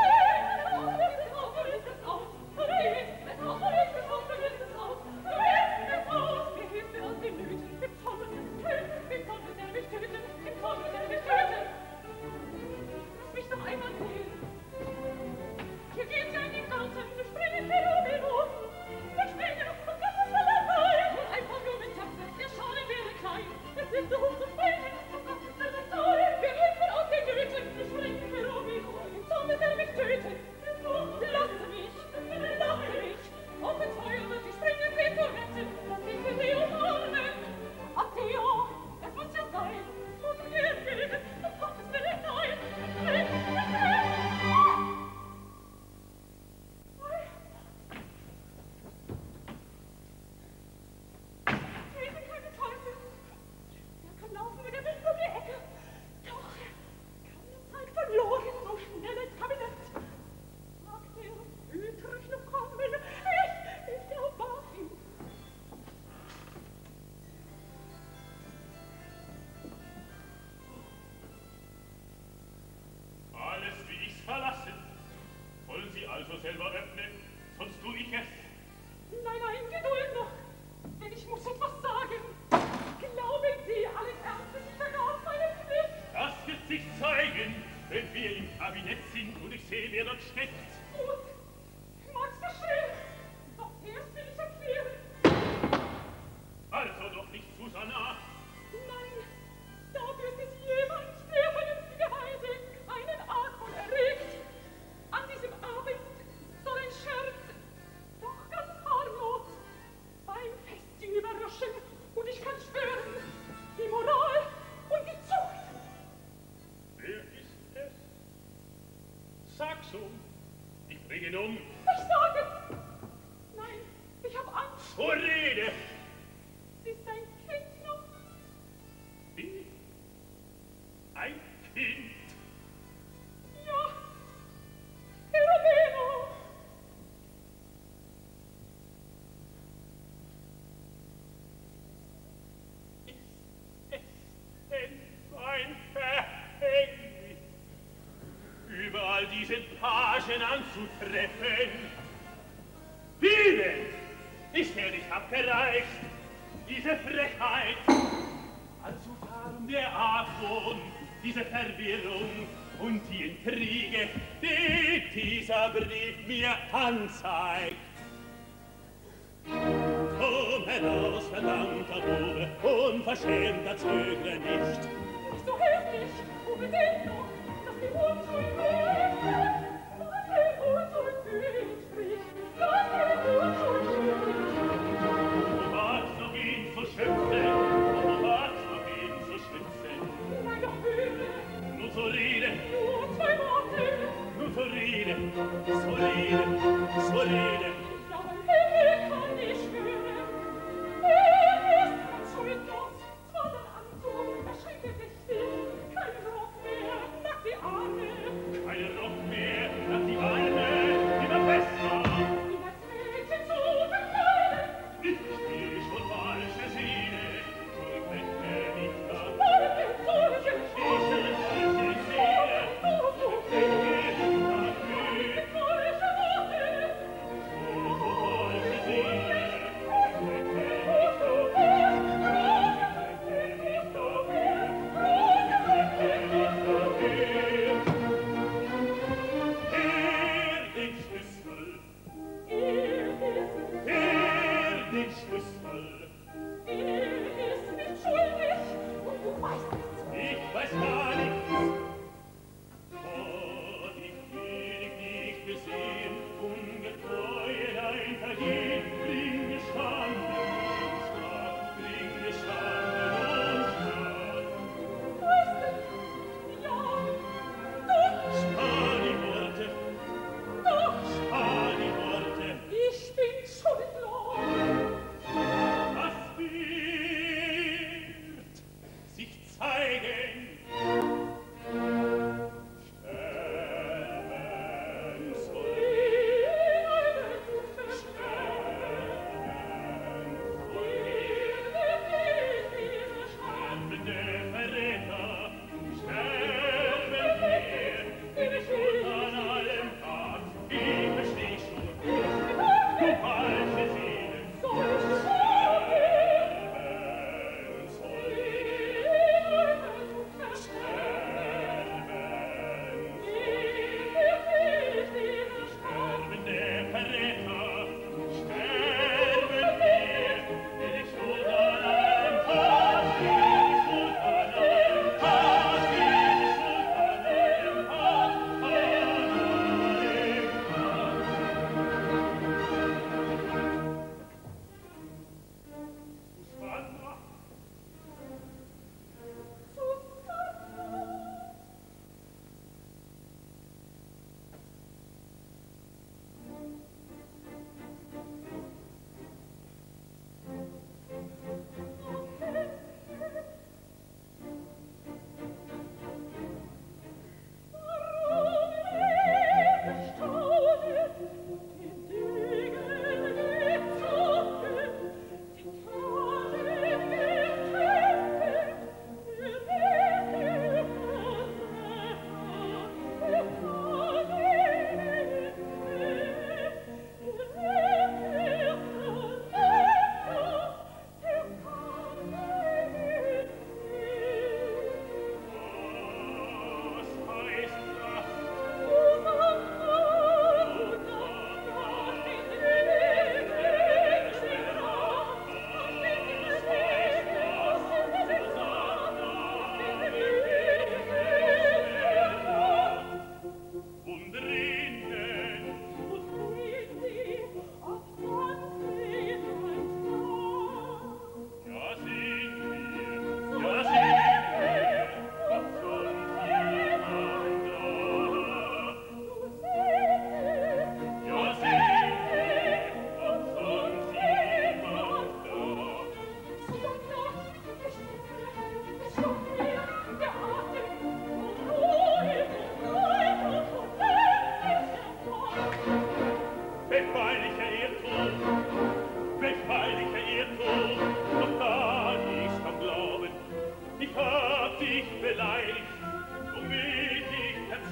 Also selber öffnen, sonst tu ich es. Nein, nein, Geduld noch, denn ich muss etwas sagen. Glauben Sie allen Ernstes, ich vergaß meine Pflicht. Das wird sich zeigen, wenn wir im Kabinett sind und ich sehe, wer dort steckt. Gut, mag's geschehen, doch erst will ich erklären. Also doch nicht, Susanna. Nein, da wird es jemand, der vernünftige Weise keinen Argwohn erregt. An diesem Abend soll ein Scherz, doch ganz harmlos, beim Fest überraschen, und ich kann schwören, die Moral und die Zucht. Wer ist es? Sag schon, ich bringe ihn um. Ich sage, nein, ich hab Angst. Zur Rede! Es ist ein Kind noch. Wie? Ein Kind? Ja, Filomeno. Ist es denn mein Verhängnis, überall diese Pagen anzutreffen? Wie denn? Ist er nicht abgereicht? Diese Frechheit! Also darum der Argwohn, diese Verwirrung und die Intrige, die dieser Brief mir anzeigt. Komm heraus, verdammter Bube, unverschämter Zögre nicht. Nicht so heftig, unbedingt noch, dass die Unschuld lebt. Dass die Unschuld für ihn spricht. Dass die Unschuld spricht. Du magst noch ihn zu schützen, du magst noch ihn zu schützen. Nein, doch höre. Nur so rede, Nur zwei Worte. nur so rede, so rede, so rede. Ja, beim Himmel kann ich schwören. Er ist ganz schuldlos. Zwar sein Anzug erscheint dir richtig. Kein Rock mehr, nackt die Arme.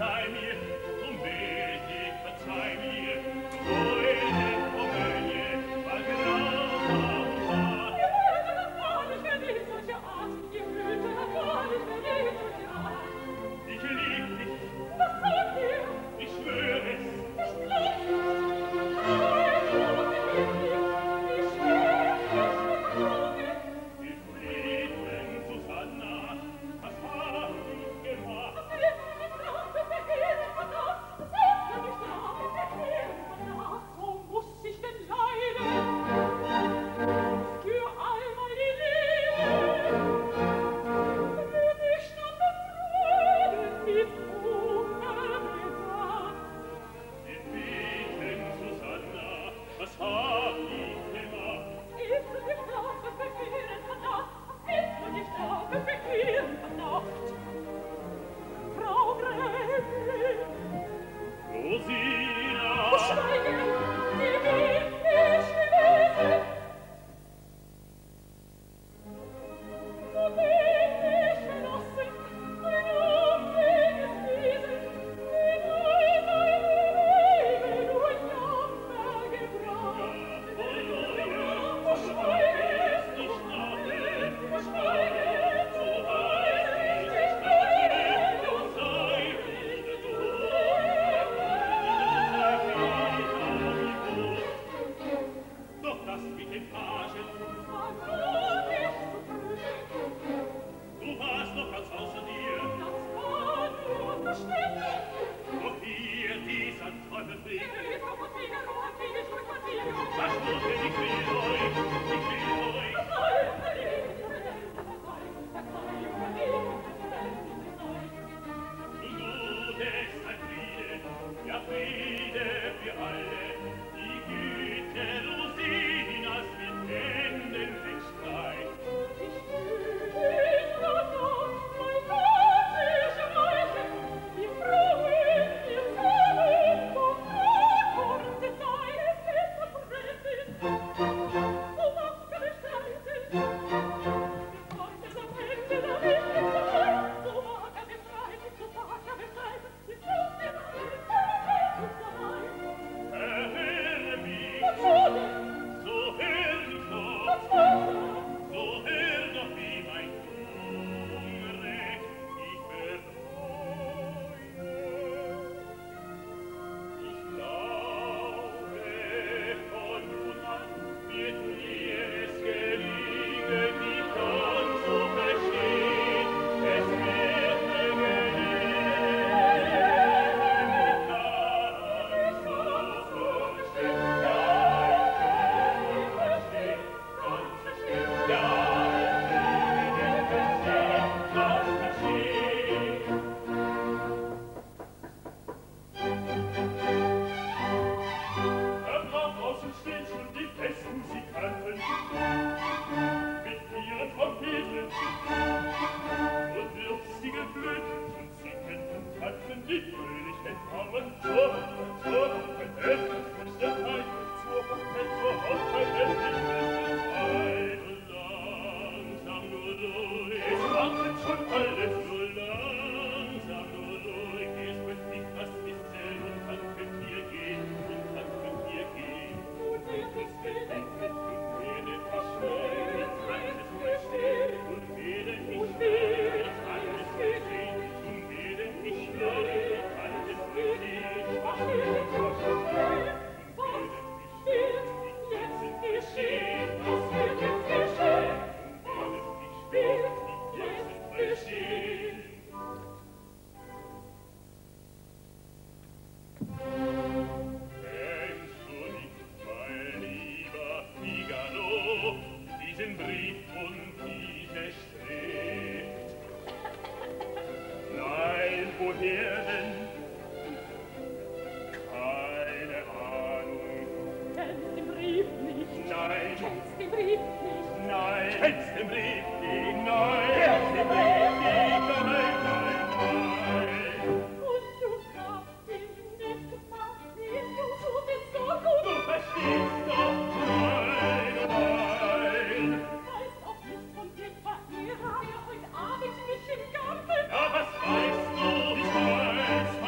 Ja, was weißt du, ich weiß,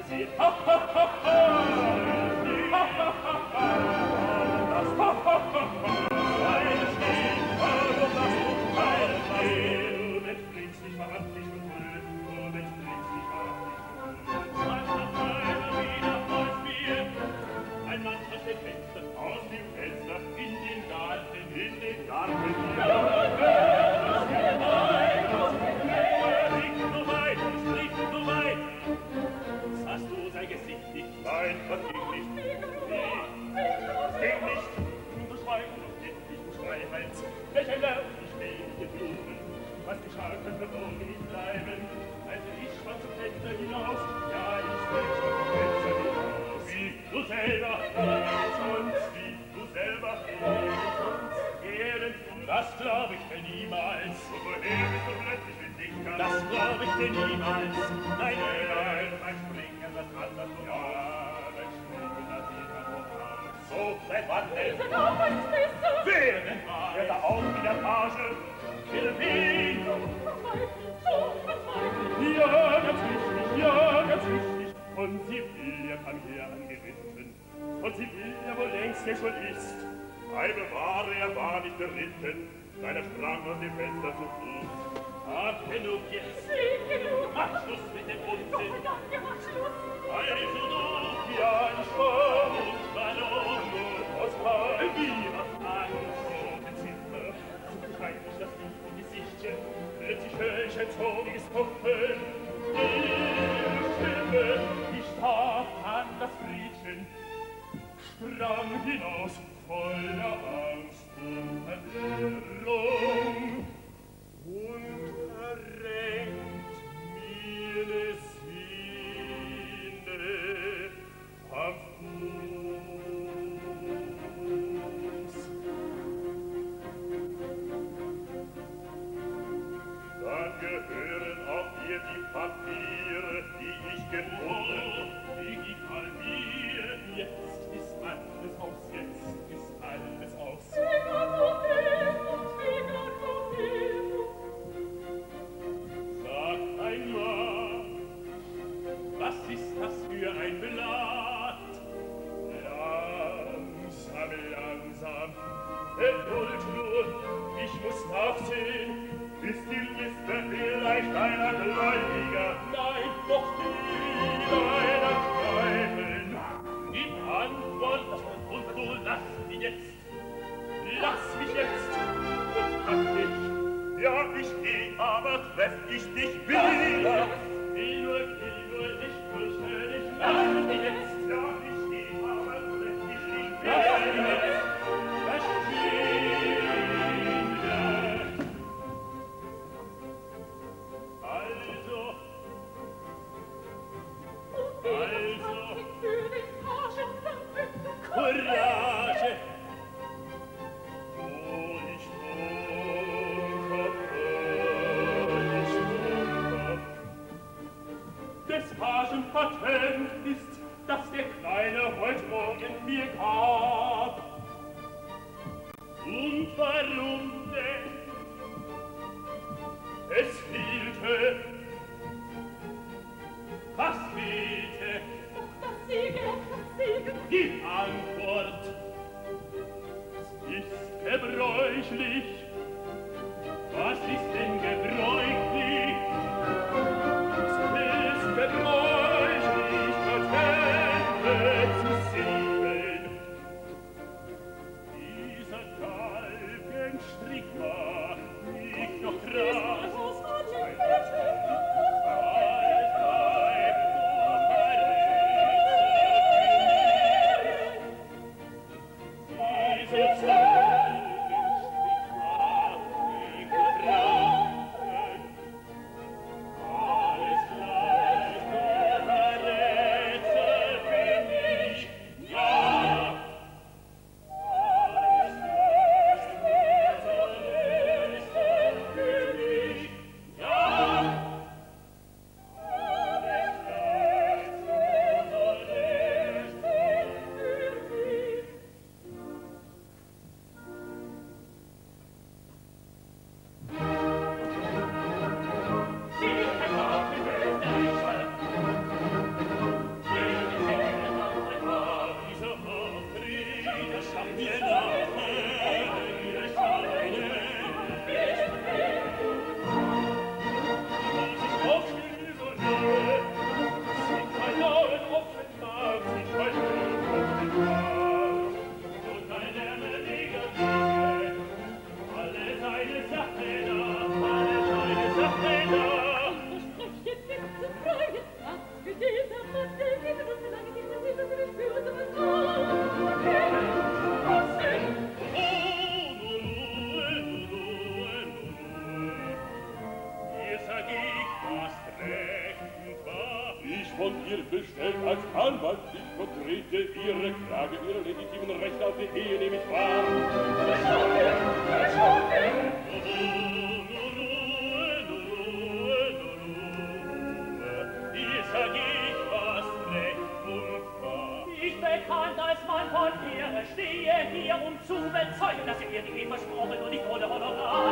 sie. Ha, ha, ha, ha. Ha, ha, ha, ha. Das ha, ha, ha, ha. Ein Spiel, warum das du kein Spiel? Du betrinks dich wahrhaftig und blöd, du betrinks dich wahrhaftig und blöd. Was das einer wieder ausspielt? Ein Mann aus dem Fenster, in den Garten, in den Garten. Sprich nur weit. Hast du sein Gesicht nicht? Nein, das ging nicht. Das ging nicht. Du schweigst doch endlich, du Schweihals. Welch ein Lärm, ich will dir bluten. Was geschah, könnte wohl nicht bleiben. Also ich schwanz zum Fenster hinaus. Ja, ich schwanz zum Fenster hinaus. Wie du selber, sonst wie du selber, das glaub ich dir niemals. Und woher bist du plötzlich mit Dinkern? Das glaub ich dir niemals. Nein, nein, beim Springen, das hat das so ja, beim Springen, das sieht man so aus. So, seit wann denn? Wer denn war? Wer da auch in der Page? Philippin! Ja, ganz richtig. Von Sibylla kam her angeritten. Von Sibylla, wo längst er schon ist. Ei, bewahre, er war nicht beritten, nein, er sprang aus dem Fenster zu Fuß. Ach, genug jetzt. Genug. Mach Schluss mit dem Unsinn. Also doch, ja, ein Schwamm und Ballon aus Haar, wie aus Angst. Zimmer, so schrecklich das Licht im Gesichtchen, plötzlich hör ich ein zorniges Pochen. Die Stimme, die starb an das Friedchen, sprang hinaus, voller Angst und Verwirrung und verrenkt mir ne Sinne am Fuß. Dann gehören auch dir die Papiere, die ich gefunden, die gib all mir. Jetzt ist alles aus, jetzt ist alles aus. Sag einmal, was ist das für ein Blatt? Langsam, Geduld nur, ich muss nachsehen. Ist die Liste vielleicht einer Gläubiger? Nein, doch nie einer Schreiben. Gib Antwort und du lass mich jetzt. Lass mich jetzt und pack dich. Ja, ich geh, aber treff ich dich wieder. Geh nur, ich fürchte dich. Lass mich jetzt. Ja, ich geh, aber treff ich dich wieder. Courage! Des Pagen Patent ist, dass der Kleine heut Morgen mir gab. Und warum denn? Es fehlte. Was fehlte? Das Siegel. Die Antwort ist gebräuchlich. Was ist denn gebräuchlich? Es ist gebräuchlich, Patente zu sieben. Dieser Galgenstrick war nicht noch krass. Dieser Galgenstrick war Anwalt, ich vertrete Ihre Klage, Ihre legitimen Rechte auf die Ehe nehme ich wahr. Hier sag ich, was recht und wahr. Ich bekannt als Mann von Ehre stehe hier, um zu bezeugen, dass ihr die Ehe versprochen und nicht ohne Honorar.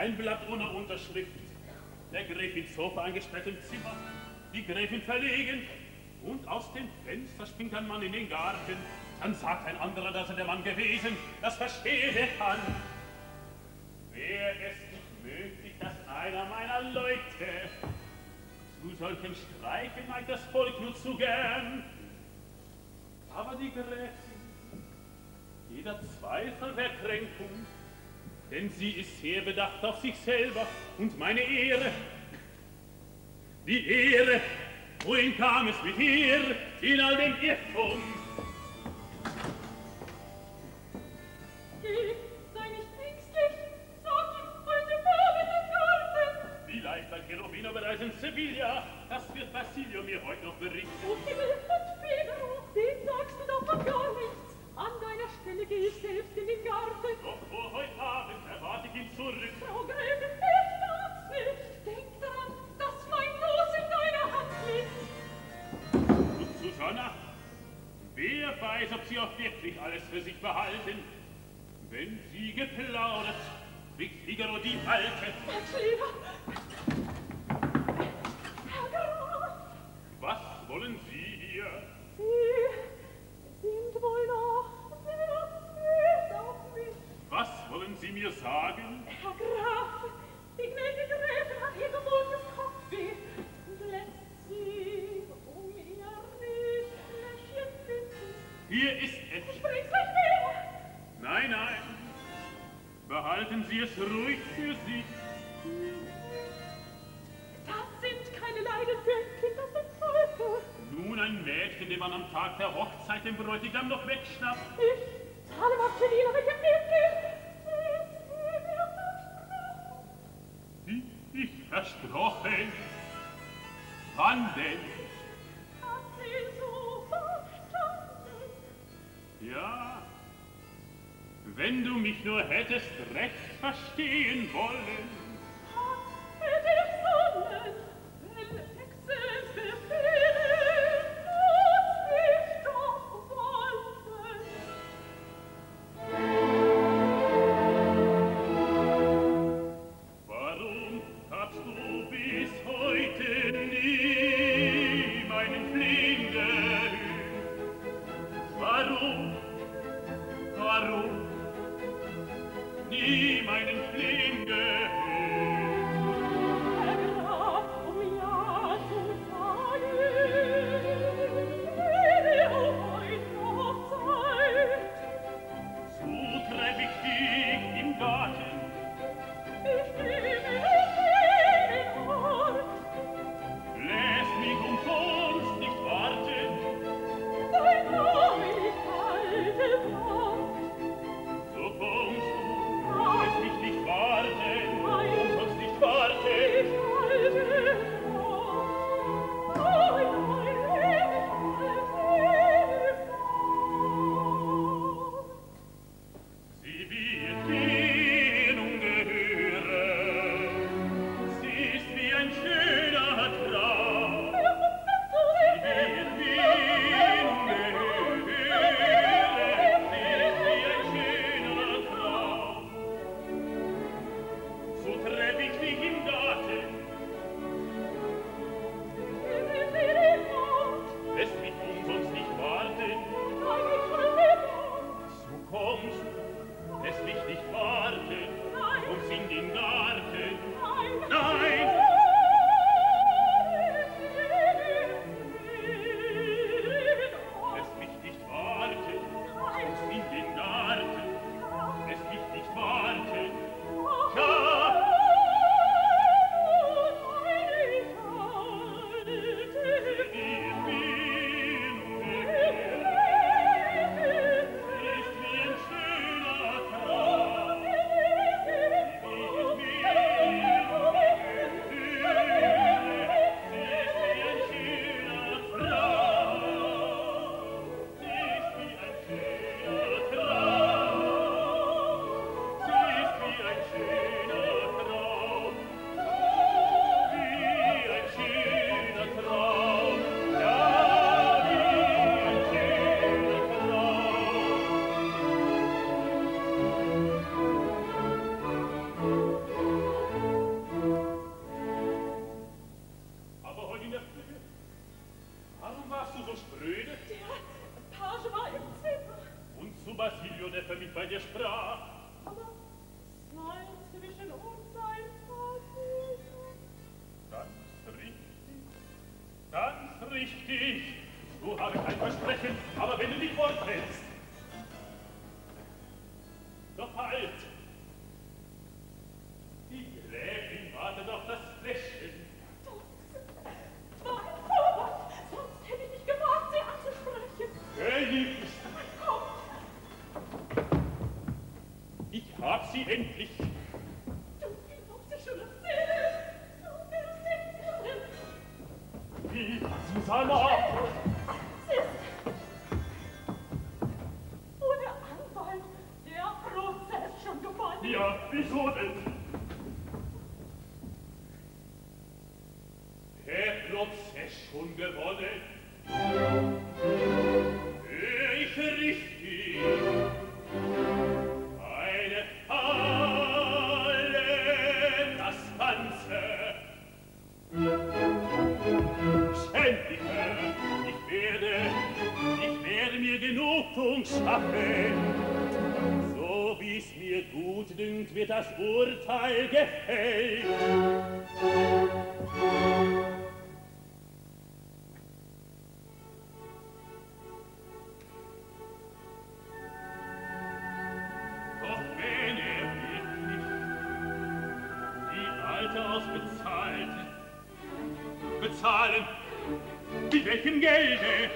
Ein Blatt ohne Unterschrift. Der Gräfin Sofa eingesperrt im Zimmer, die Gräfin verlegen, und aus dem Fenster springt ein Mann in den Garten. Dann sagt ein anderer, dass er der Mann gewesen, das verstehe der kann. Wär es nicht möglich, dass einer meiner Leute zu solchen Streichen neigt das Volk nur zu gern. Aber die Gräfin, jeder Zweifel wär Kränkung, denn sie ist sehr bedacht auf sich selber und meine Ehre. Die Ehre, wohin kam es mit ihr in all dem Irrtum? Geh, sei nicht ängstlich, sag ihm heute Morgen im Garten. Vielleicht bei Cherubino bereits in Sevilla, das wird Basilio mir heute noch berichten. O Himmel und Federo, den sagst du davon gar nichts. An deiner Stelle geh ich selbst in den Garten. Doch vor heute Abend erwarte ich ihn zurück. Frau Gräfin, ich darf's nicht. Denk daran, dass mein Los in deiner Hand liegt. Und Susanna, wer weiß, ob sie auch wirklich alles für sich behalten? Wenn sie geplaudert, wie Figaro die Alte. Sag lieber. Herr Graf. Was wollen Sie hier? Sie sind wohl noch sehr süß auf mich. Was wollen Sie mir sagen? Herr Graf, die gnädige Gräfin hat Hebewohltes Kopfweh und lässt Sie ihr Näschen bitten. Hier ist es. Ich bring's gleich her. Nein, nein. Behalten Sie es ruhig für sich. Das sind keine Leiden für ein Kind aus dem Volke. Nun ein Mädchen, dem man am Tag der Hochzeit den Bräutigam noch wegschnappt. Ich zahle Marcellina mit dem Mädchen. Ich versprochen. Wann denn? Hat sie so verstanden? Ja, wenn du mich nur hättest recht verstehen wollen. Hätte ich sollen, wenn Exzellenz befehlen, muss ich doch wollen. Warum habst du bis heute nie meinen Flehen gehört? Warum nie meinen Flehen gehört? dich. Du habe kein Versprechen, aber wenn du dich forthältst. Doch halt! Die Gräfin wartet auf das Fläschchen. Das war ein Vorwand, sonst hätte ich nicht gewagt, sie anzusprechen. Geliebtes, Kommt, ich hab sie endlich. du glaubst sie schon erzählen. Du wirst sie irren. Wie, Susanna? Sie ist... Ohne Anwalt, der Prozess schon gewonnen. Ja, wieso denn? Der Prozess schon gewonnen? Hör ich richtig? Eine alle, das Ganze. Schändlicher, ich werde mir Genugtuung schaffen. So wie's mir gut dünkt, wird das Urteil gefällt. Doch wenn wirklich die Alte ausbezahlt, bezahlen, mit welchem Gelde?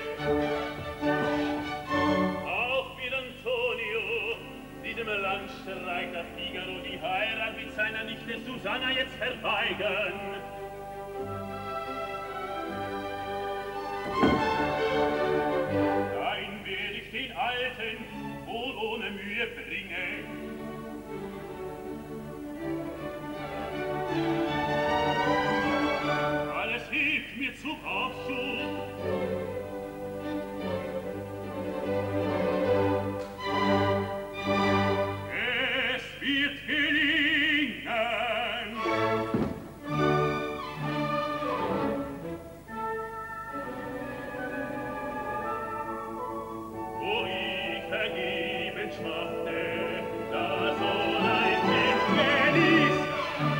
Auch wird Antonio diesem Landstreik nach Figaro die Heirat mit seiner Nichte Susanna jetzt verweigern. Dahin werde ich den Alten wohl ohne Mühe bringen. Alles hilft mir zum Aufschub. Es wird gelingen. Wo ich vergebens schmachte, da soll ein Mensch genießen.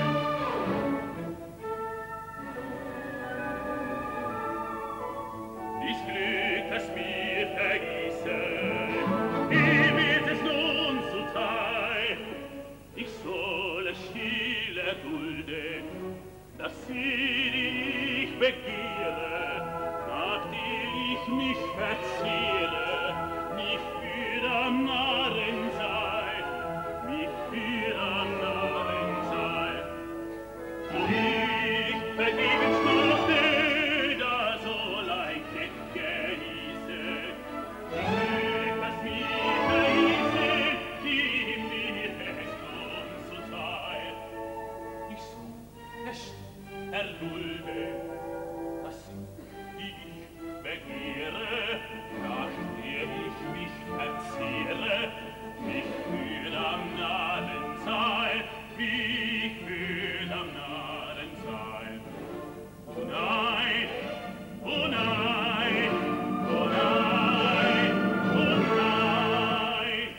Dies Glück, das mir vergieße, wie wird es nun zuteil? Ich soll es still erdulden, dass sie, die ich begehre, nach die ich mich verzehre, mich für am Narren sei, mich für am Narren sei. Wo ich vergebens machte, da soll ein Glück genießen. Glück, das mir verhieße, gib mir es nun zuteil. Ich soll es erdulden, dass die ich begehre, nach der ich mich verzehre, mich für am Narren sei, mich für am Narren sei. Oh nein, oh nein, oh nein, oh nein.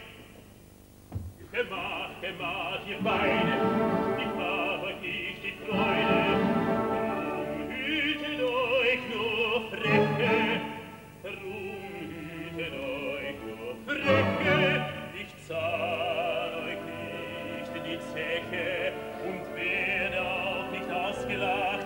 Gemacht, ihr beide, ich war euch nicht die Freude. Drum hütet euch nur Freche, drum hütet euch nur Freche. Ich zahl euch nicht die Zeche und werde auch nicht ausgelacht,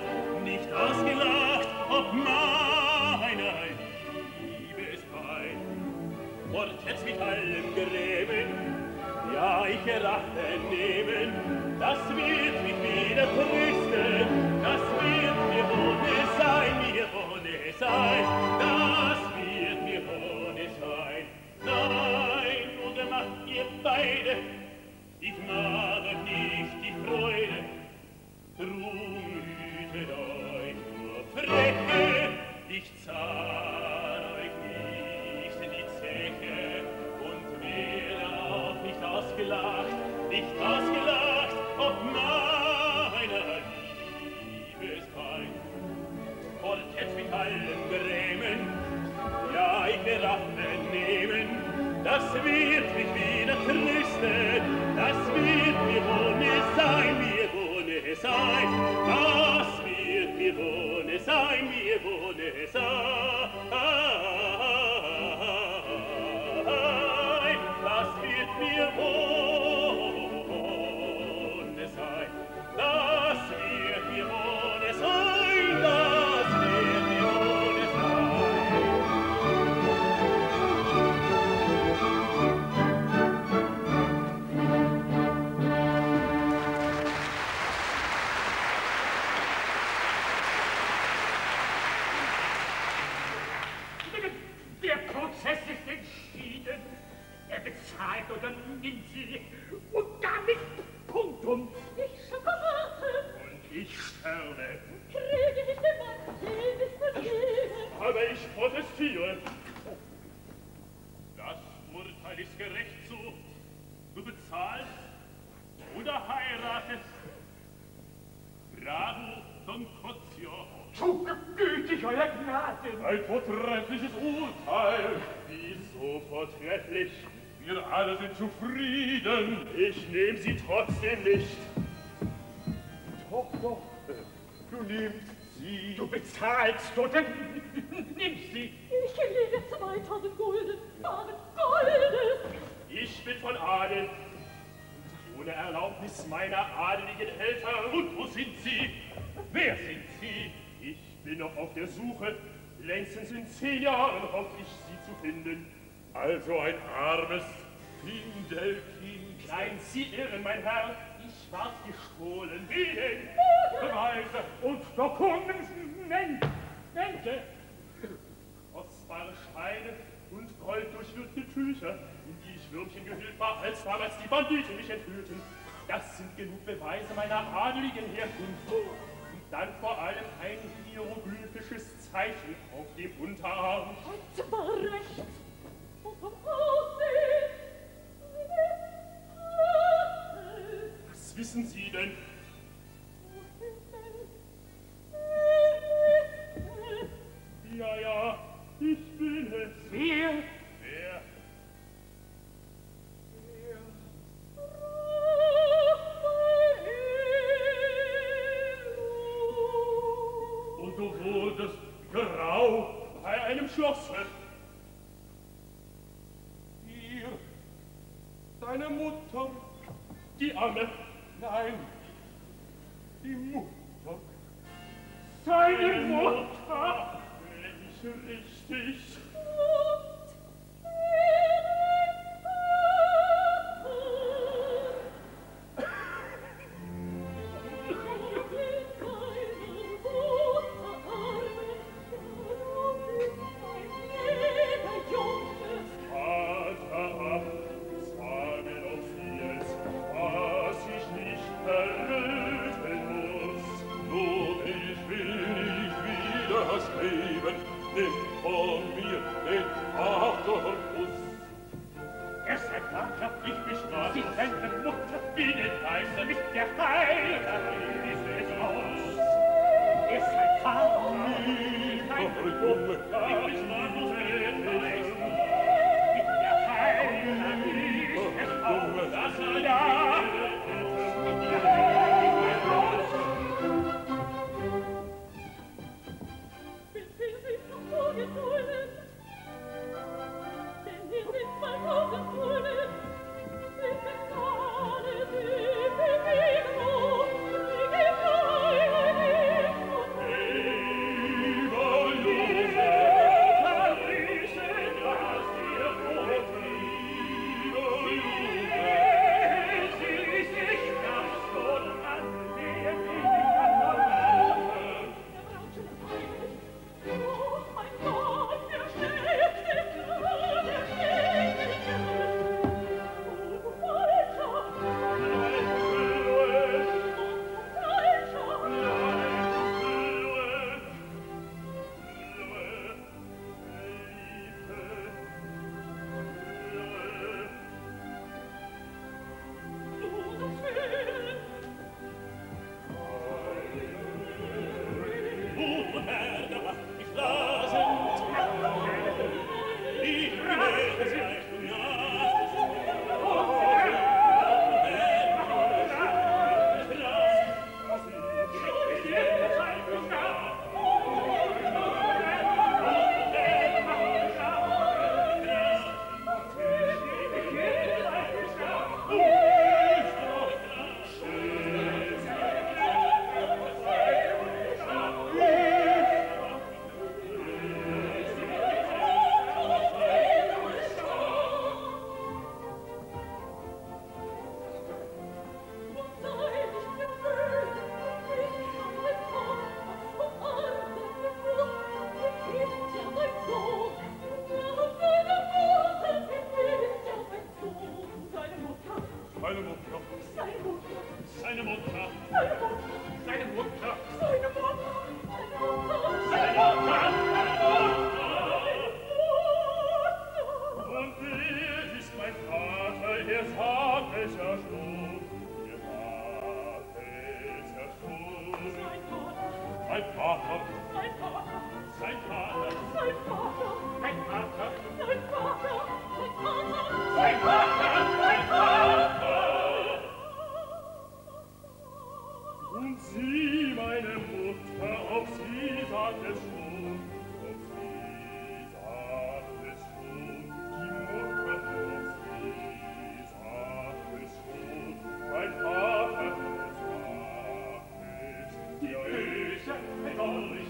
ob meiner Liebespein. Wort jetzt mit allem Gräben, ja, ich Rache nehmen, das wird mich wieder trösten, das wird mir ohne sein, das wird mir ohne sein. Nein, nun macht ihr beide, ich mag euch nicht die Freude, drum hütet euch nur Freche, ich zahl euch nicht die Zeche und werde auch nicht ausgelacht, ob meiner Liebespein. Wollt jetzt mit allen Grämen, ja, ich will Rache nehmen, das wird mich wieder trösten, das wird mir ohne sein, das wird mir ohne sein, in sie und gar nicht punktum. Ich schockierte. Und ich sterbe. Kriege ich den Mann, den ich vergeben. Aber ich protestiere. Das Urteil ist gerecht so. Du bezahlst oder heiratest. Bravo, Don Cozio. Zu gütig, euer Gnaden. Ein vortreffliches Urteil. Wieso vortrefflich? Wir alle sind zufrieden. Ich nehme sie trotzdem nicht. Doch, doch, du nimmst sie. Du bezahlst, du denn nimm sie. Ich lege 2000 Gulden, bare Goldes. Ich bin von Adel. Ohne Erlaubnis meiner adeligen Eltern. Und wo sind sie? Wer sind sie? Ich bin noch auf der Suche. Längstens in 10 Jahren hoffe ich, sie zu finden. Also ein armes Findelkind. Nein, Sie irren, mein Herr. Ich ward gestohlen. Wie denn? Beweise und Dokumente. Kostbare Steine und golddurchwirkte Tücher, in die ich Würmchen gehüllt war, als damals die Banditen mich entführten. Das sind genug Beweise meiner adeligen Herkunft. Und dann vor allem ein hieroglyphisches Zeichen auf dem Unterarm. Und zwar recht. Und vom Aussehen Was wissen Sie denn? Ja, ja, ich bin es. Wer? Wer? Und du wurdest grau bei einem Schlosse. Hier, deine Mutter, die Amme, nein, die Mutter, seine Mutter, nicht richtig. Mutter. Seine Mutter. Seine Mutter. Und wer ist mein Vater? Er sagt es ja schon. Er sagt es ja schon. Mein Vater. Mein Vater. Sein Vater. Mein Vater. Mein Vater. Mein Vater. Sein Vater. Mein Vater. Und sie, meine Mutter, auch sie sagt es schon. Auch sie sagt es schon. Die Mutter, auch sie sagt es schon. Mein Vater sagt es. Die Böse, die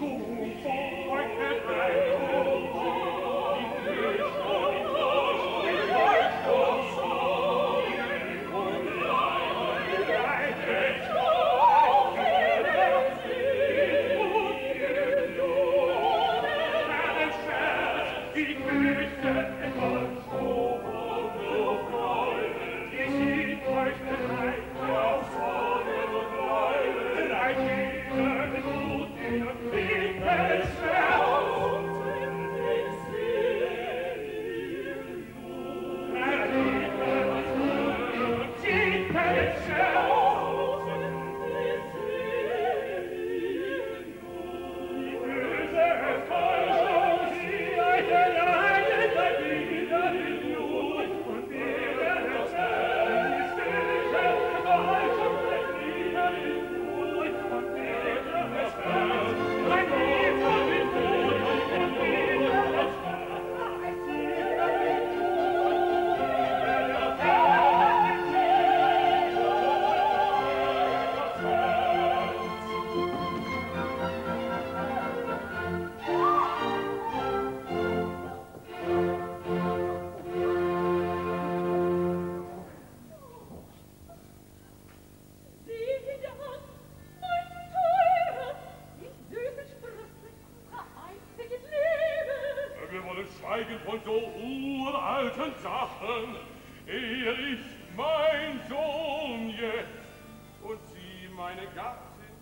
schweigen von so uralten Sachen. Er ist mein Sohn jetzt und sie meine Gattin.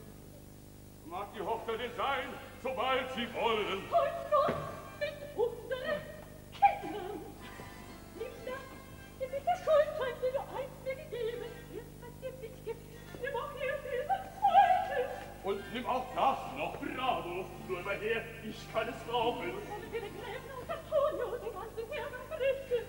Mag die Hochzeit denn sein, sobald sie wollen. Und Gott mit unseren Kindern. Liebster, gib mir die Schuldschein, die du einst mir gegeben. Erst was dir nicht gibt, nimm auch hier diesen Zweifel. Und nimm auch das noch. Bravo, nur immer her, ich kann es brauchen. Und wollen wir den Gräben und Antonio den ganzen Herrn verrichten.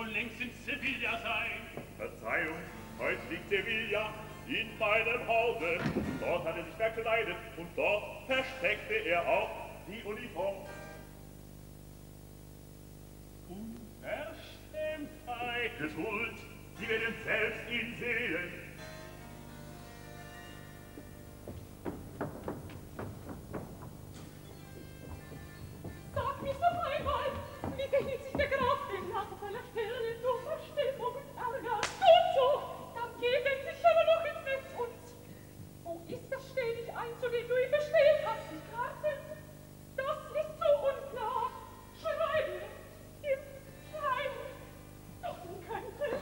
schon längst in Sevilla sein. Verzeihung, heute liegt Sevilla in meinem Hause. Dort hat er sich verkleidet und dort versteckte er auch die Uniform. Unverschämtheit, Geduld, Sie werden selbst ihn sehen. Sag mir's noch einmal, wie verhielt sich der Graf denn nach seiner Stelle in so Verstimmung und Ärger? Gut so, dann geben sich aber noch ins Netz und... Wo ist das ständig einzugehen, du ihn bestellt hast, die Karten? Das ist so unklar. Schreibe, im Kleinen. Doch du könntest...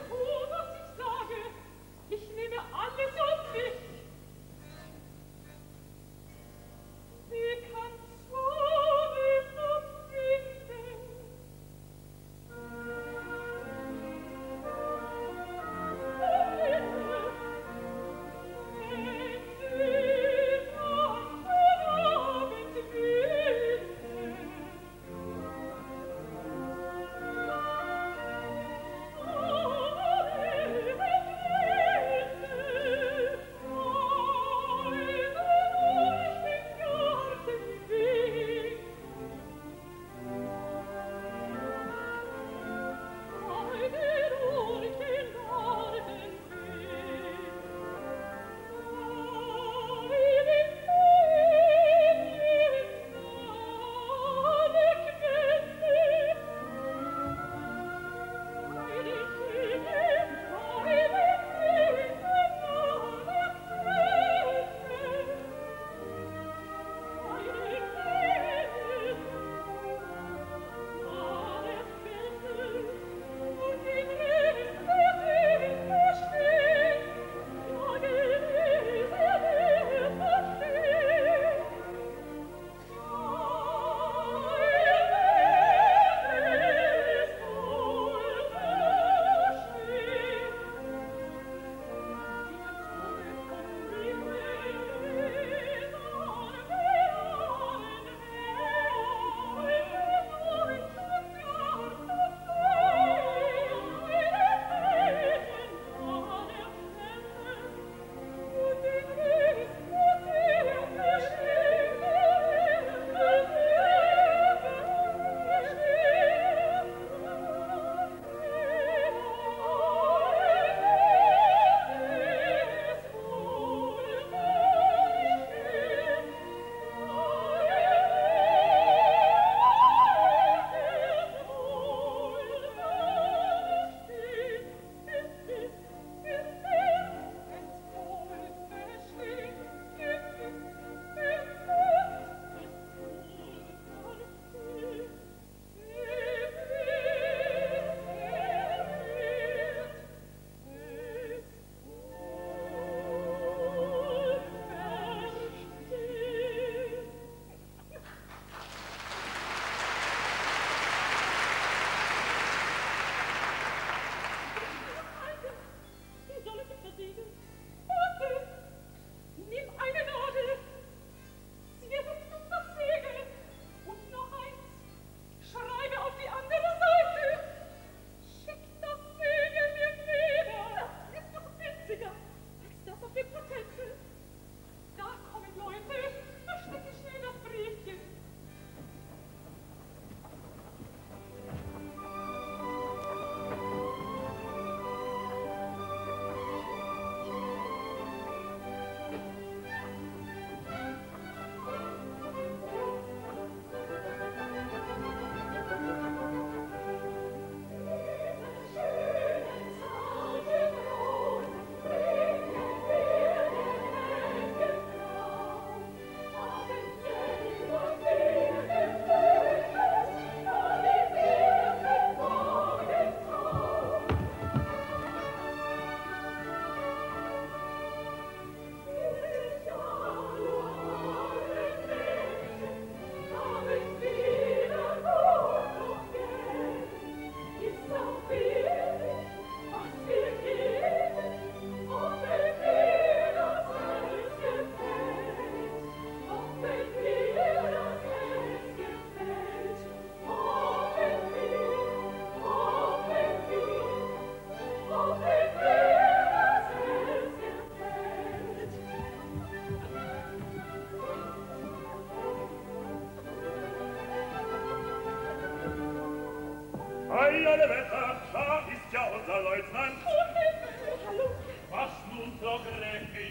Ei, alle Wetter, da ist ja unser Leutnant. Oh, Himmel, hallo. Was nun, Frau Gräfin?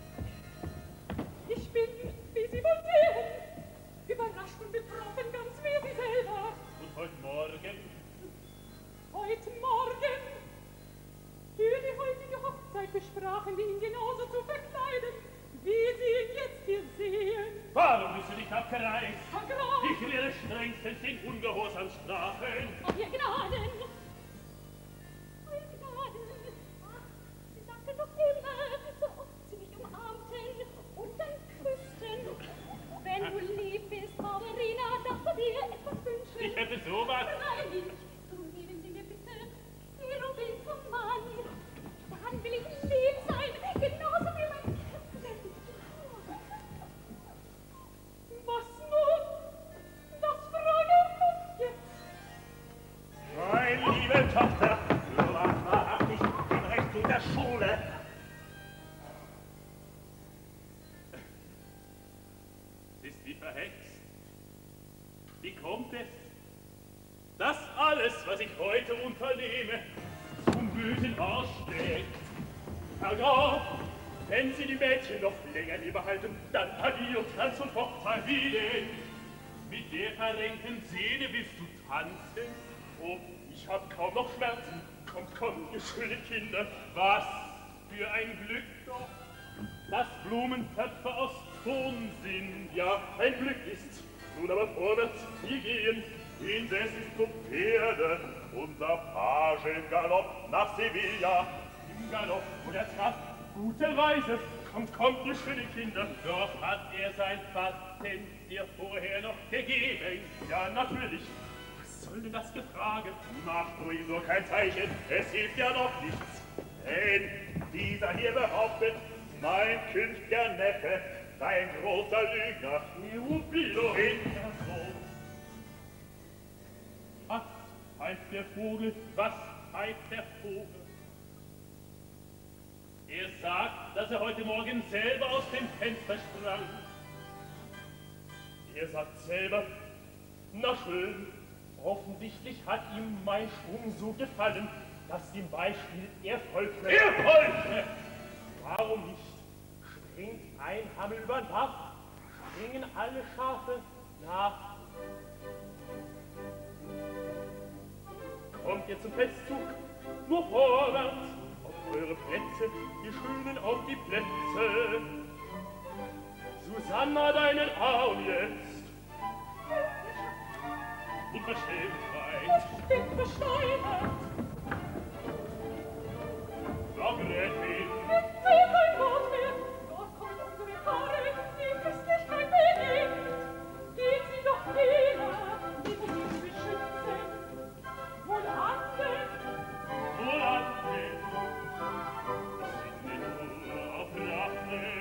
Ich bin, wie Sie wohl sehen, überrascht und betroffen, ganz wie Sie selber. Und heute Morgen? Heute Morgen, für die heutige Hochzeit besprachen wir ihn genauso zu verkleiden, wie Sie ihn jetzt hier sehen. Warum bist du nicht abgereist? Herr Graf! Ich werde strengstens den Ungehorsam strafen. Auf Ihr Gnaden! Euer Gnaden! Ach, Sie sagten doch immer, so oft Sie mich umarmten und dann küssten. Wenn du lieb bist, Favorina, darfst du dir etwas wünschen? Ich hätte sowas. Freilich, drum geben Sie mir bitte die Rubel zum Mann. Dann will ich lieb sein, genauso wie mein Kätzchen. Was nun? Das frage ich jetzt. Meine liebe Tochter, du warst wahrhaftig im Recht der Schule. Ist wie verhext. Wie kommt es, dass alles, was ich heute unternehme, zum Bösen ausschlägt? Herr Graf, wenn Sie die Mädchen noch länger lieber halten, dann adieu, Tanz und Hochzeit wieder. Mit der verrenkten Seele willst du tanzen? Oh, ich hab kaum noch Schmerzen. Kommt, kommt, ihr schönen Kinder. Was für ein Glück doch, dass Blumentöpfe aus Ton sind. Ja, ein Glück ist's. Nun aber vorwärts, wir gehen. Indes ist zum Pferde unser Page im Galopp nach Sevilla. Im Galopp, wo der Trab, gute Reise. Kommt, kommt, ihr schönen Kinder. Doch hat er sein Patent dir vorher noch gegeben? Ja, natürlich. Was soll denn das Gefrage? Mach du ihm nur kein Zeichen, es hilft ja noch nichts. Denn dieser hier behauptet, mein künftiger Neffe, dein großer Lügner, Eupilo in Person. Was heißt der Vogel? Was heißt der Vogel? Er sagt, dass er heute Morgen selber aus dem Fenster sprang. Er sagt selber, na schön, offensichtlich hat ihm mein Schwung so gefallen, dass dem Beispiel er folgte. Er folgte! Warum nicht? Springt ein Hammel über den Bach, springen alle Schafe nach. Kommt ihr zum Festzug, nur vorwärts, auf eure Plätze, ihr Schönen auf die Plätze. Susanna, deinen Arm jetzt. Unverschämtheit. Ich bin versteinert. Frau Gräfin. Bitte kein Wort mehr. Dort kommt unsere Paare, die Festlichkeit beginnt. Geht sie doch jeder, die von ihm beschützen. Wohlan denn? Wohlan denn? Ich sinne nur auf Rache.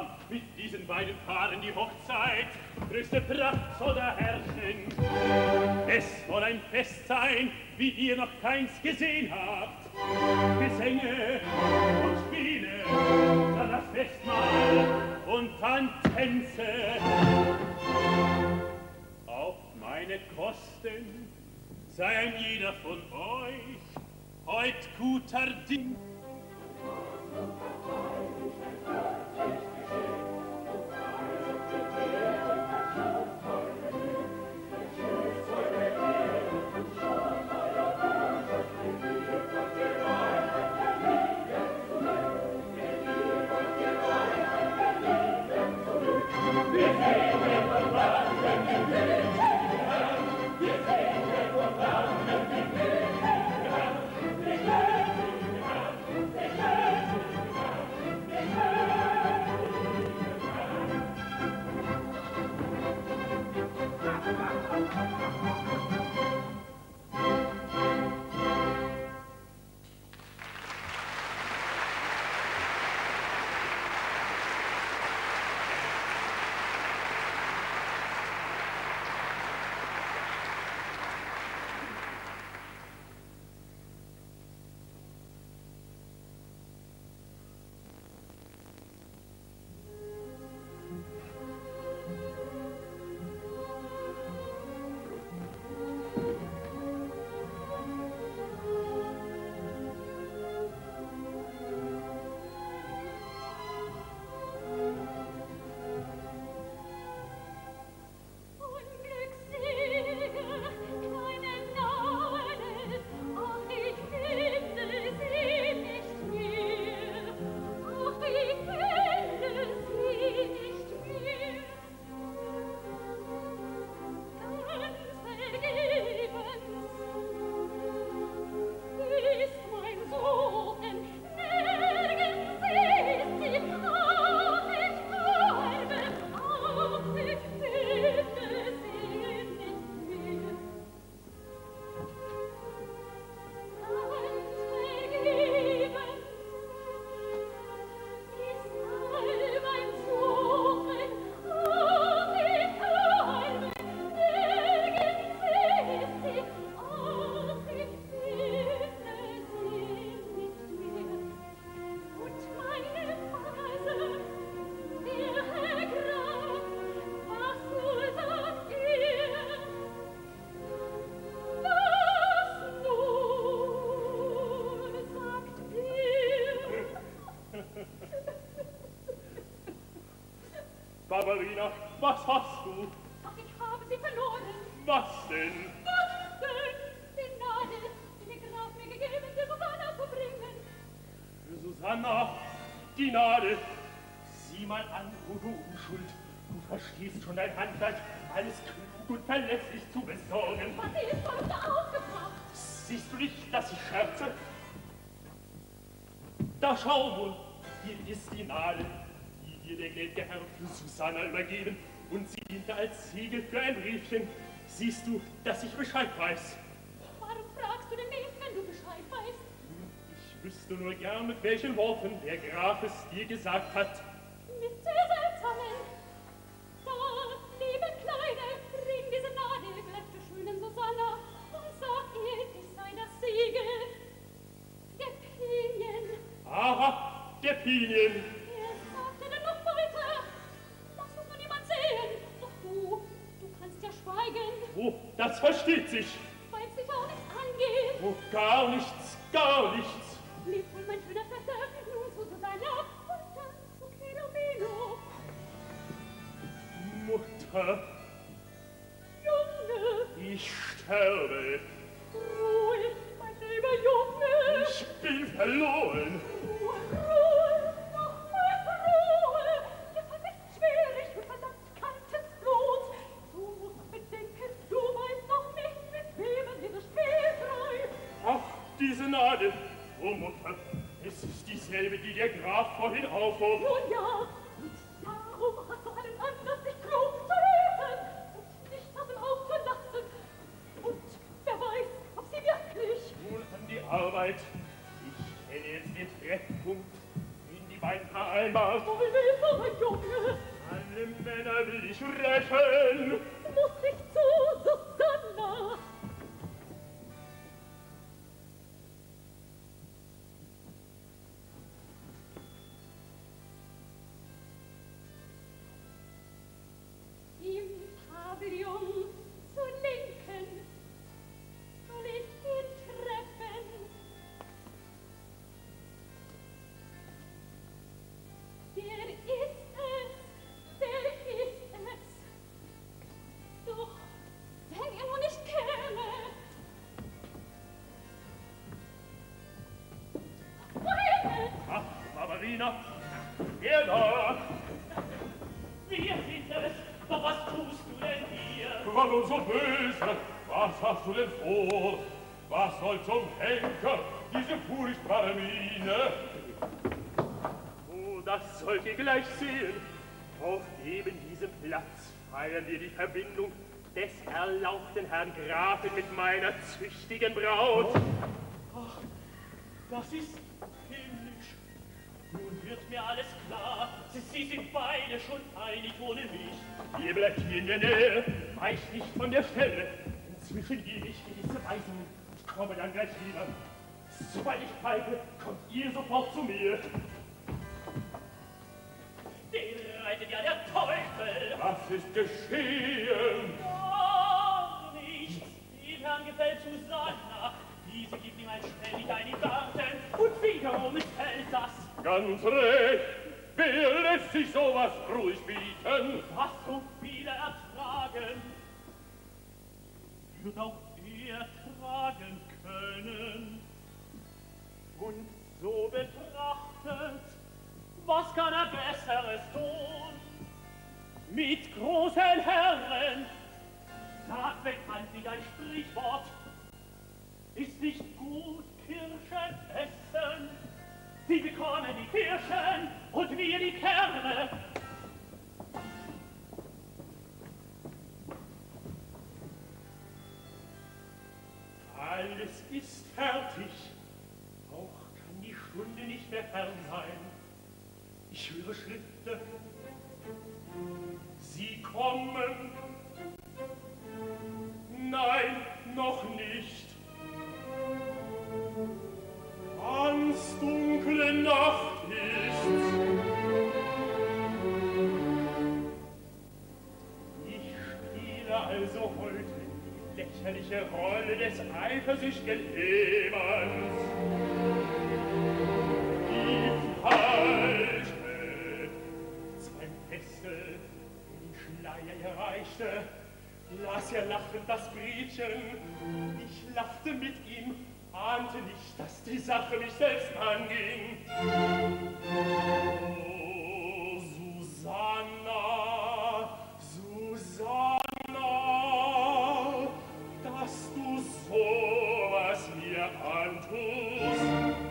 mit diesen beiden Paaren die Hochzeit. Größte Pracht soll da herrschen. Es soll ein Fest sein, wie ihr noch keins gesehen habt. Gesänge und Spiele, dann das Festmahl und dann Tänze. Auf meine Kosten sei ein jeder von euch heut guter Ding. Barbarina, was hast du? Ach, ich habe sie verloren. Was denn? Was denn? Die Nadel, die der Graf mir gegeben, die Susanna zu bringen. Susanna, die Nadel. Sieh mal an, wo du Unschuld. Du verstehst schon dein Handwerk, alles klug und verlässlich zu besorgen. Was sie ist heute aufgebracht. Siehst du nicht, dass ich scherze? Da schau wohl, hier ist die Nadel, die dir der gnädige Herr für Susanna übergeben, und sie diente als Siegel für ein Briefchen. Siehst du, dass ich Bescheid weiß? Warum fragst du denn nicht, wenn du Bescheid weißt? Ich wüsste nur gern, mit welchen Worten der Graf es dir gesagt hat. Mit sehr seltsamen. Da, liebe Kleine, bring diese Nadel gleich der schönen Susanna und sag ihr, dies sei das Siegel. Der Pinien. Aha, der Pinien. Er sagte denn noch weiter. Das muss nur niemand sehen. Doch du kannst ja schweigen. Oh, das versteht sich. Weil es dich auch nichts angeht. Oh, gar nichts, gar nichts. Leb wohl, mein schöner Vetter, nun zu Susanna und dann zu Philomeno. Mutter, Junge, ich sterbe. ruhig, mein lieber Junge. Ich bin verloren. Ruhe, Ruhe, nochmals Ruhe. Der Fall ist schwierig und verdammt kaltes Blut. Du musst bedenken, du weißt noch nicht, mit wem er dieses Spiel treibt. Ach, diese Nadel. Oh, Mutter, es ist dieselbe, die der Graf vorhin aufhob. Nun ja, und darum hast du allen Anlass, dich klug zu hüten und nicht aus dem Auge zu lassen. Und wer weiß, ob sie wirklich... Nun an die Arbeit. Ich kenne jetzt den Treffpunkt, den die beiden vereinbart. Wohl willst du, mein Junge, dich rächen. Muss ich zu Susanna? Im Pavillon zur Linken soll ich ihn treffen. Der ist es. Doch, wenn er nur nicht käme. Wohin? Ach, Barberina, wer da? Wir sind es. Doch was tust du denn hier? Warum so böse? Was hast du denn vor? Was soll zum Henker diese furchtbare Miene? Oh, das sollt ihr gleich sehen. Auf eben diesem Platz feiern wir die Verbindung des erlauchten Herrn Grafen mit meiner züchtigen Braut. Ach, das ist himmlisch. Nun wird mir alles klar. Sie sind beide schon einig ohne mich. Ihr bleibt hier in der Nähe, weicht nicht von der Stelle. Inzwischen gebe ich gewisse Weisungen. Ich komme dann gleich wieder. Sobald ich pfeife, kommt ihr sofort zu mir. Den reitet ja der Teufel. Was ist geschehen? Gar nichts. Dem Herrn gefällt Susanna. Diese gibt ihm ein Stell ein im Garten. Und wiederum missfällt das. Ganz recht. Wer lässt sich sowas ruhig bieten? Was so viele ertragen, wird auch er tragen können. Und so betrachtet, was kann er Besseres tun? Mit großen Herren sagt bekanntlich ein Sprichwort, ist nicht gut Kirschen essen. Sie bekommen die Kirschen und wir die Kerne. Alles ist fertig. Auch kann die Stunde nicht mehr fern sein. Ich höre Schritte. Sie kommen. Nein, noch nicht. Ganz dunkle Nacht ist's. Ich spiele also heute die lächerliche Rolle des eifersüchtigen Ehemanns. Die falsche. Zwei Fessel, den Schleier ihr reichte, las er lachend das Briefchen. Ich lachte mit ihm, ahnte nicht, dass die Sache mich selbst anging. Oh, Susanna, Susanna, dass du sowas mir antust.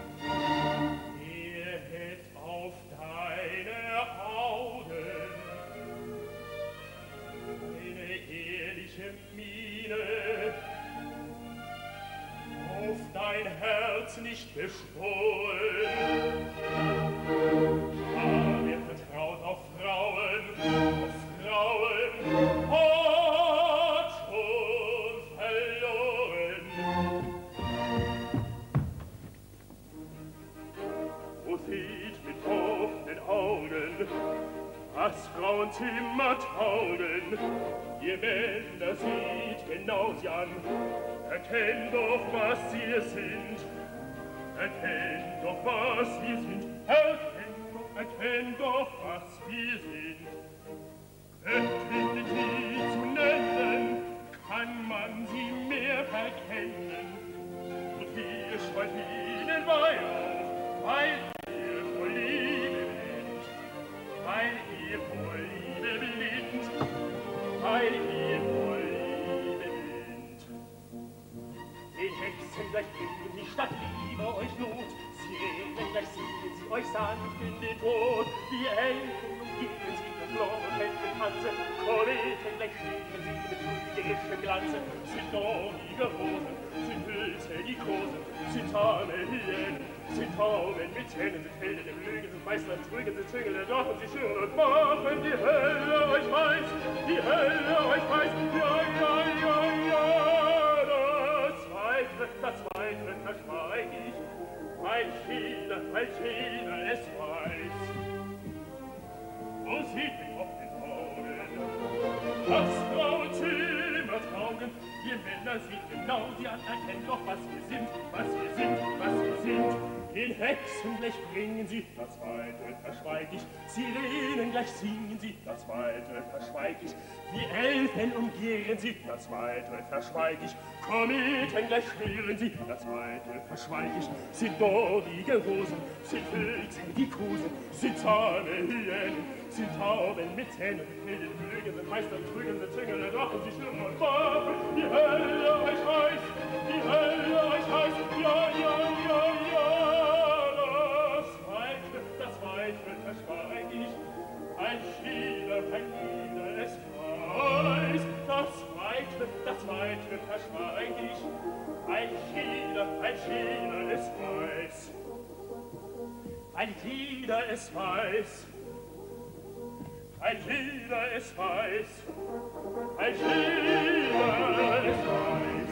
Er hält auf deine Augen eine ehrliche Miene, auf dein Herz nicht bestohlen. Ah, wer vertraut auf Frauen, hat schon verloren. O seht mit offenen Augen, was Frauenzimmer taugen. Ihr Männer seht genau sie an, erkennt doch, was sie sind. Erkennt doch, was wir sind. Erkennt doch, was wir sind. Göttlich sie zu nennen, kann man sie mehr erkennen. Und wir scheut ihnen Weih auf, weil ihr vor Liebe blindt. Weil ihr vor Liebe blindt. Weil ihr vor Liebe blindt. Den Hexen gleich bringen die Stadt Liebe euch Not. Sie regnen gleich singen sie euch sanft in den Tod. Die Elfen umgeben sie mit blorenden Tanze. Kometen gleich schwingen sie mit trügerischem Glanze. Sind dornige Rosen, sind Hülse die Kosen, sind Tame Hyänen, sind Tauben mit Zähnen, sind Helden im Lügen, sind Meister im Trügen, sind Züngel der Dorf und sie schüren und machen die Hölle euch weiß. die Hölle euch weiß, ja, ja, ja, ja, das Zweite verschweig ich, weil jeder es weiß. Wo sieht mich auf den Augen? Das graue Zimmer taugen, wir Männer sieht genau, die anerkennen doch, was wir sind, was wir sind, was wir sind. In Hexenblech bringen sie, das Zweite verschweig ich, Sirenen gleich singen sie, das Zweite verschweig ich, wie Elfen umgehren sie, das Zweite verschweig ich, Kometen gleich schwirren sie, das Zweite verschweig ich, sind dorige Rosen, sind Pilze, die Kusen, sind zahme Hyänen, sind Tauben mit Zähnen, Helden, Lügen, Meister, Trügen, Züngel, Drachen, sie Schirren und Waffen, die Hölle euch heiß, die Hölle euch heiß, ja, ja, ja, ja. Das Zweite verschweig ich, ein Schieder es weiß. Das Zweite verschweig ich, ein Schieder es weiß. Ein Lieder es weiß, ein Lieder es weiß, ein Lieder es weiß.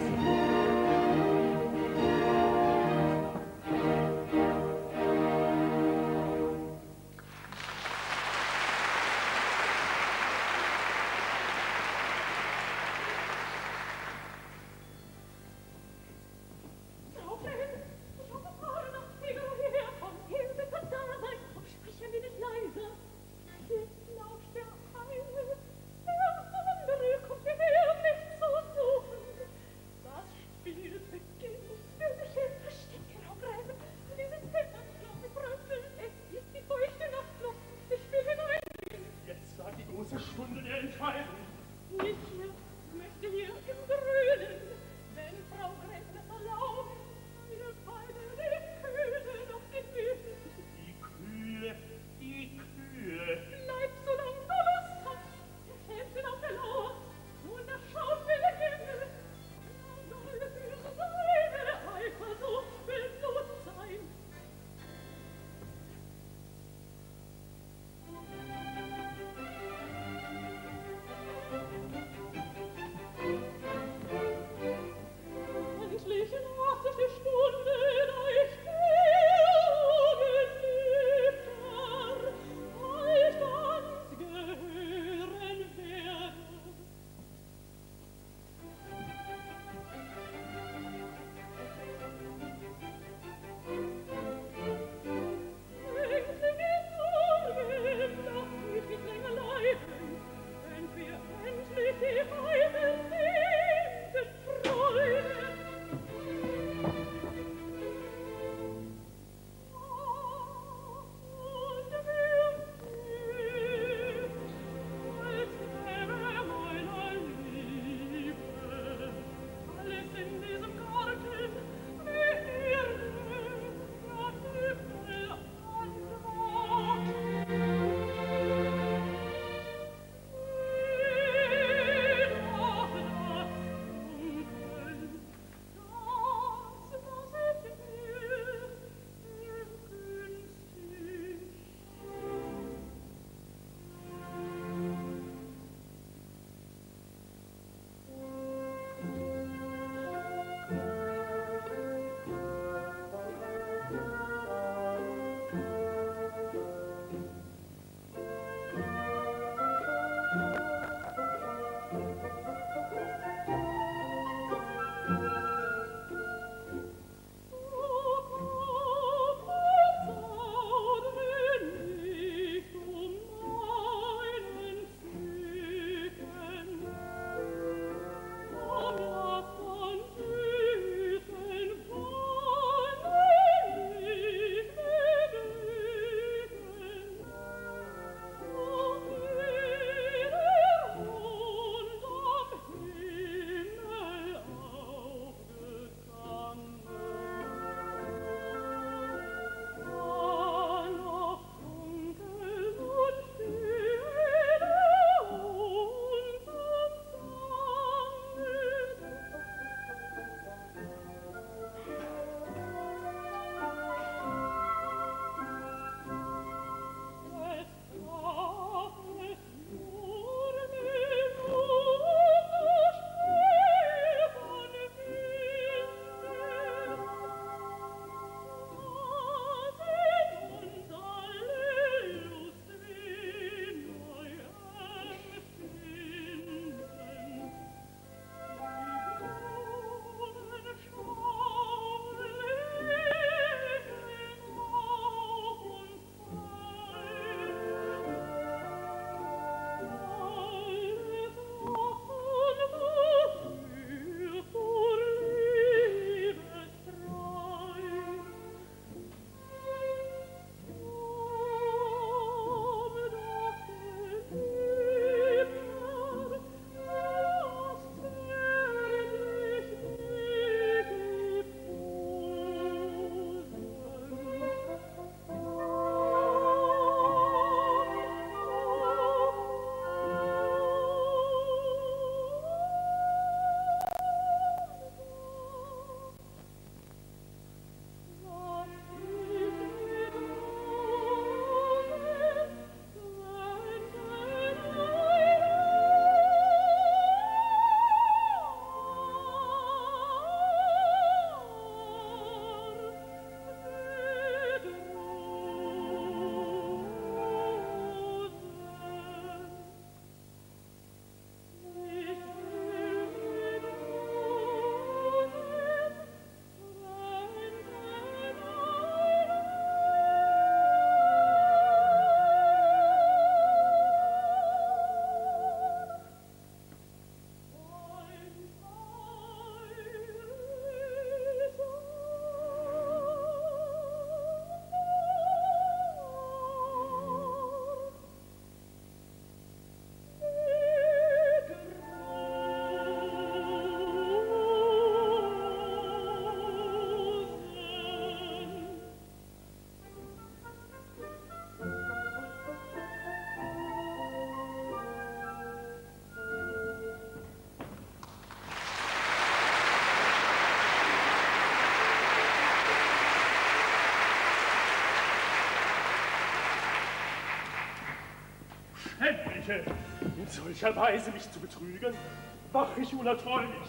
denke, in solcher Weise mich zu betrügen, wach ich unertreulich.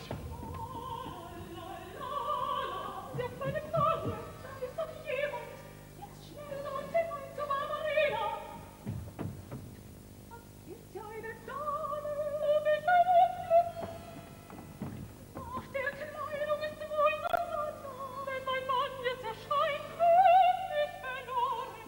Der kleine Knabe, da ist doch jemand. Jetzt schnell und hinein zu Marmarina. Das ist ja eine Dame mit einem Glück. Ach, der Kleidung ist wohl so nah. Wenn mein Mann jetzt erscheint, bin ich verloren.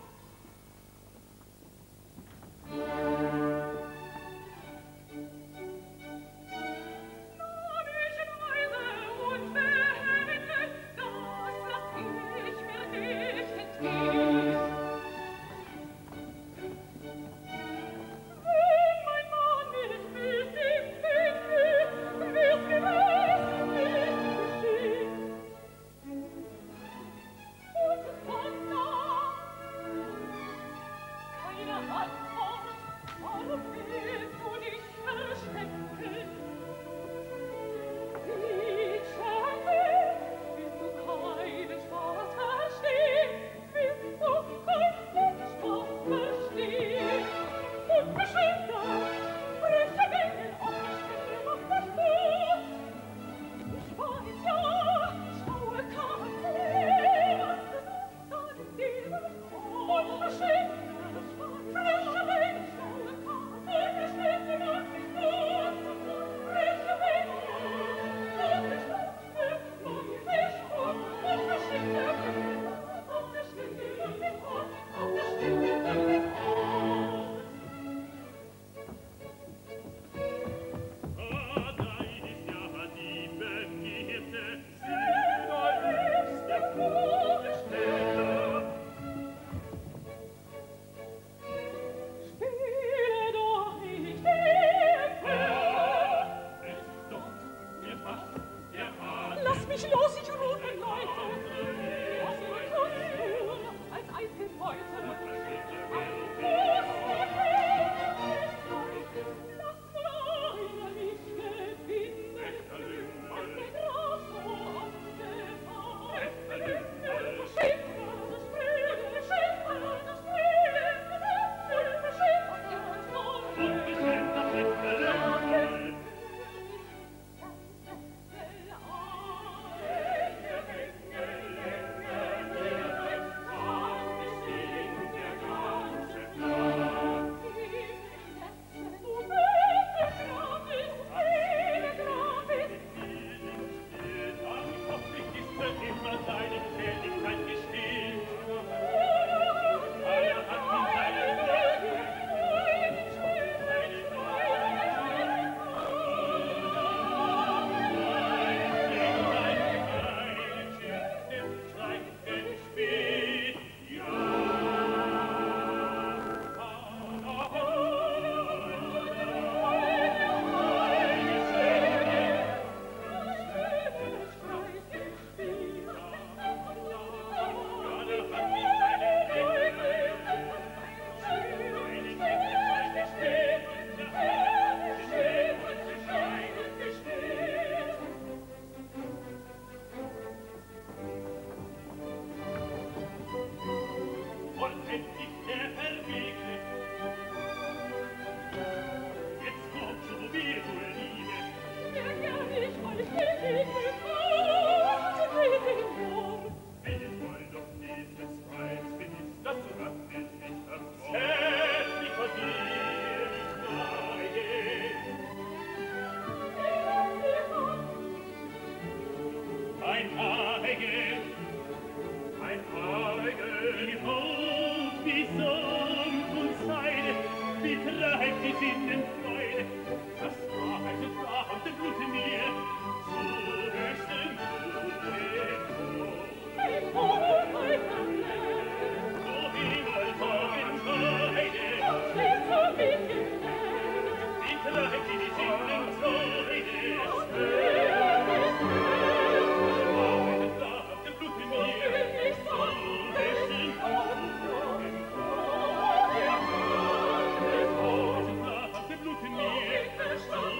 Blut in mir,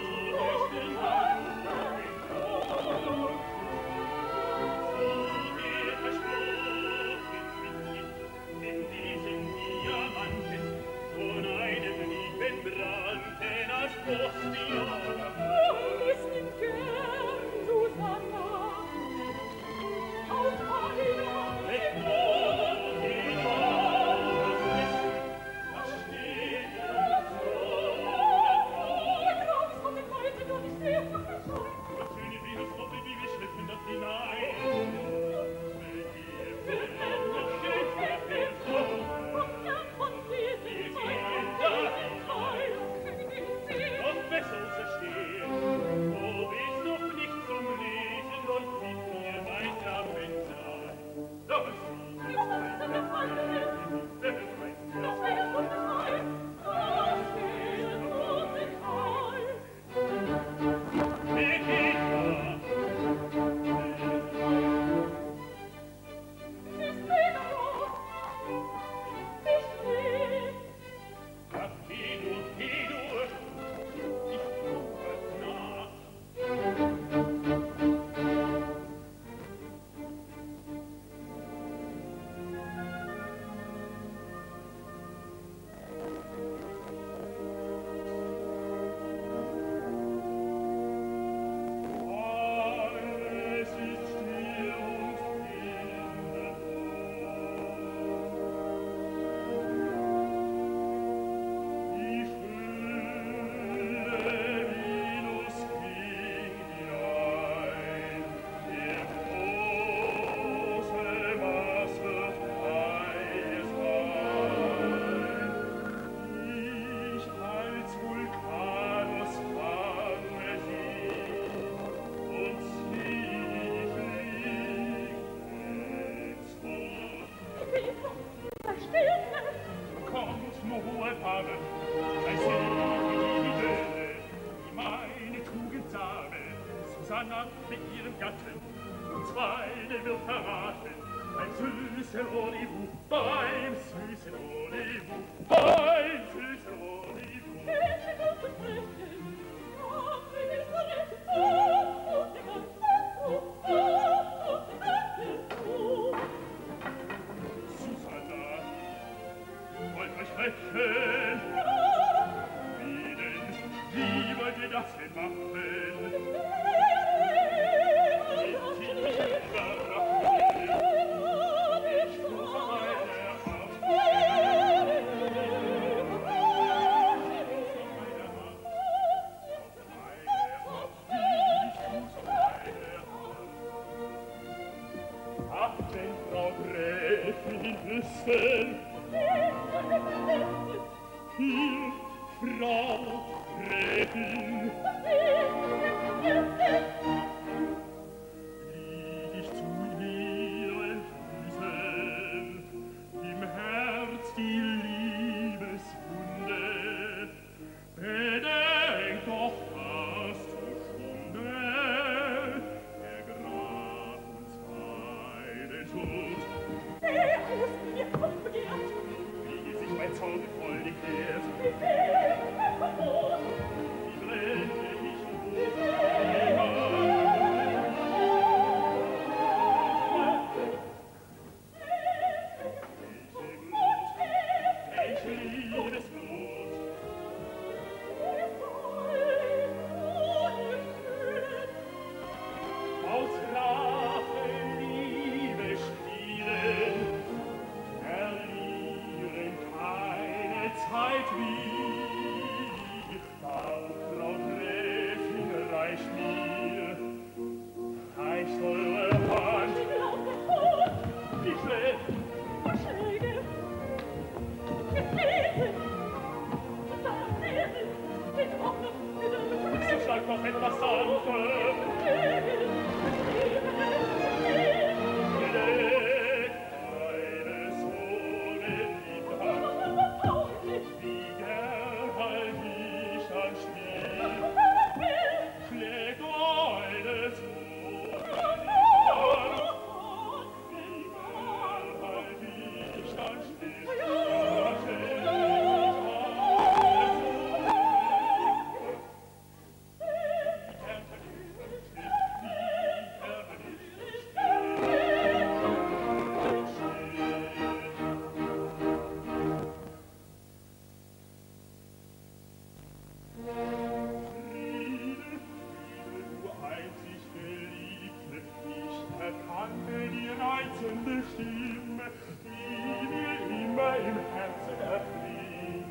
die mir immer im Herzen erfliegt.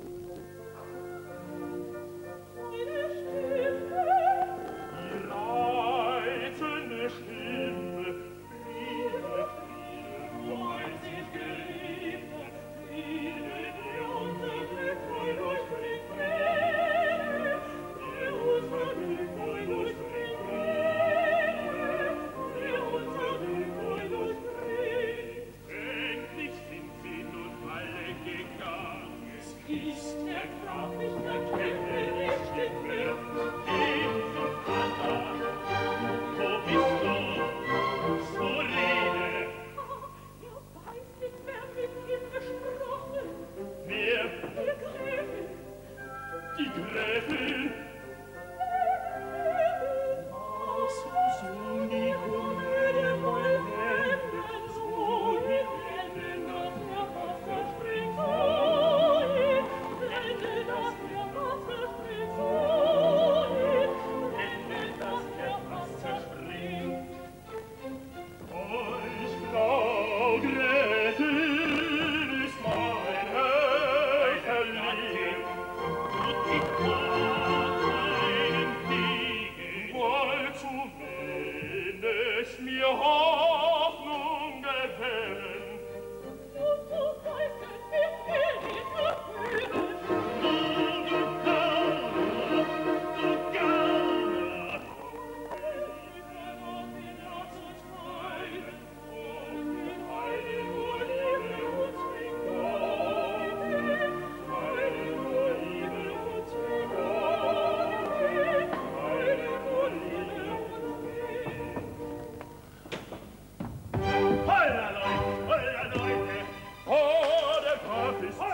Meine Stimme, Die reizende Stimme, Friede, Friede, weiß ich Geliebte, Friede, die unser Glück voll durchbringt. Friede, die unser Glück voll durchbringt. Friede, die unser Glück voll durchbringt. Endlich sind sie nun alle gegangen. Es ist der Graf nicht erkennen, nicht Stimme. Geh zum Vater, wo bist du? So rede. er weiß nicht, wer mit ihm gesprochen. Wer? Die Gräfin, Die Gräfin? Was so nie würde wohl finden, so in Hände, dass der Wasser springt, so in Hände, dass der Wasser springt, so in Hände, dass der Wasser springt. Euch, Frau Gräfin, ist mein Herz verliebt. Wollzu, wenn es mir Hoffnung gewähren, Und so weißen wir nicht erfüllen. du Gauner, du Gauner. Holla, Leute! Oh, der Graf ist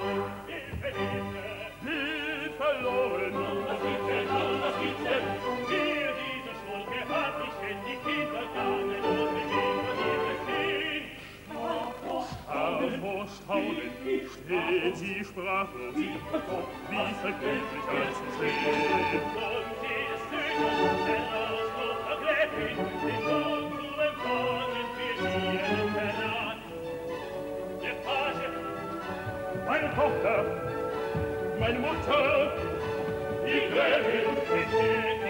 Hilfe, verloren. Was gibt's denn? Hier, dieser Schurke hat mich ständig hintergangen und mit ihm passiert es hin. Vor Staunen steht sie sprachlos, wie vergeblich anzusehen. Und sie ist tödlich, der Ausdruck der Gräfin, den Sohn zu empfangen für ihren Verrat. Der Page, Meine Tochter, meine Mutter, die Gräfin, ich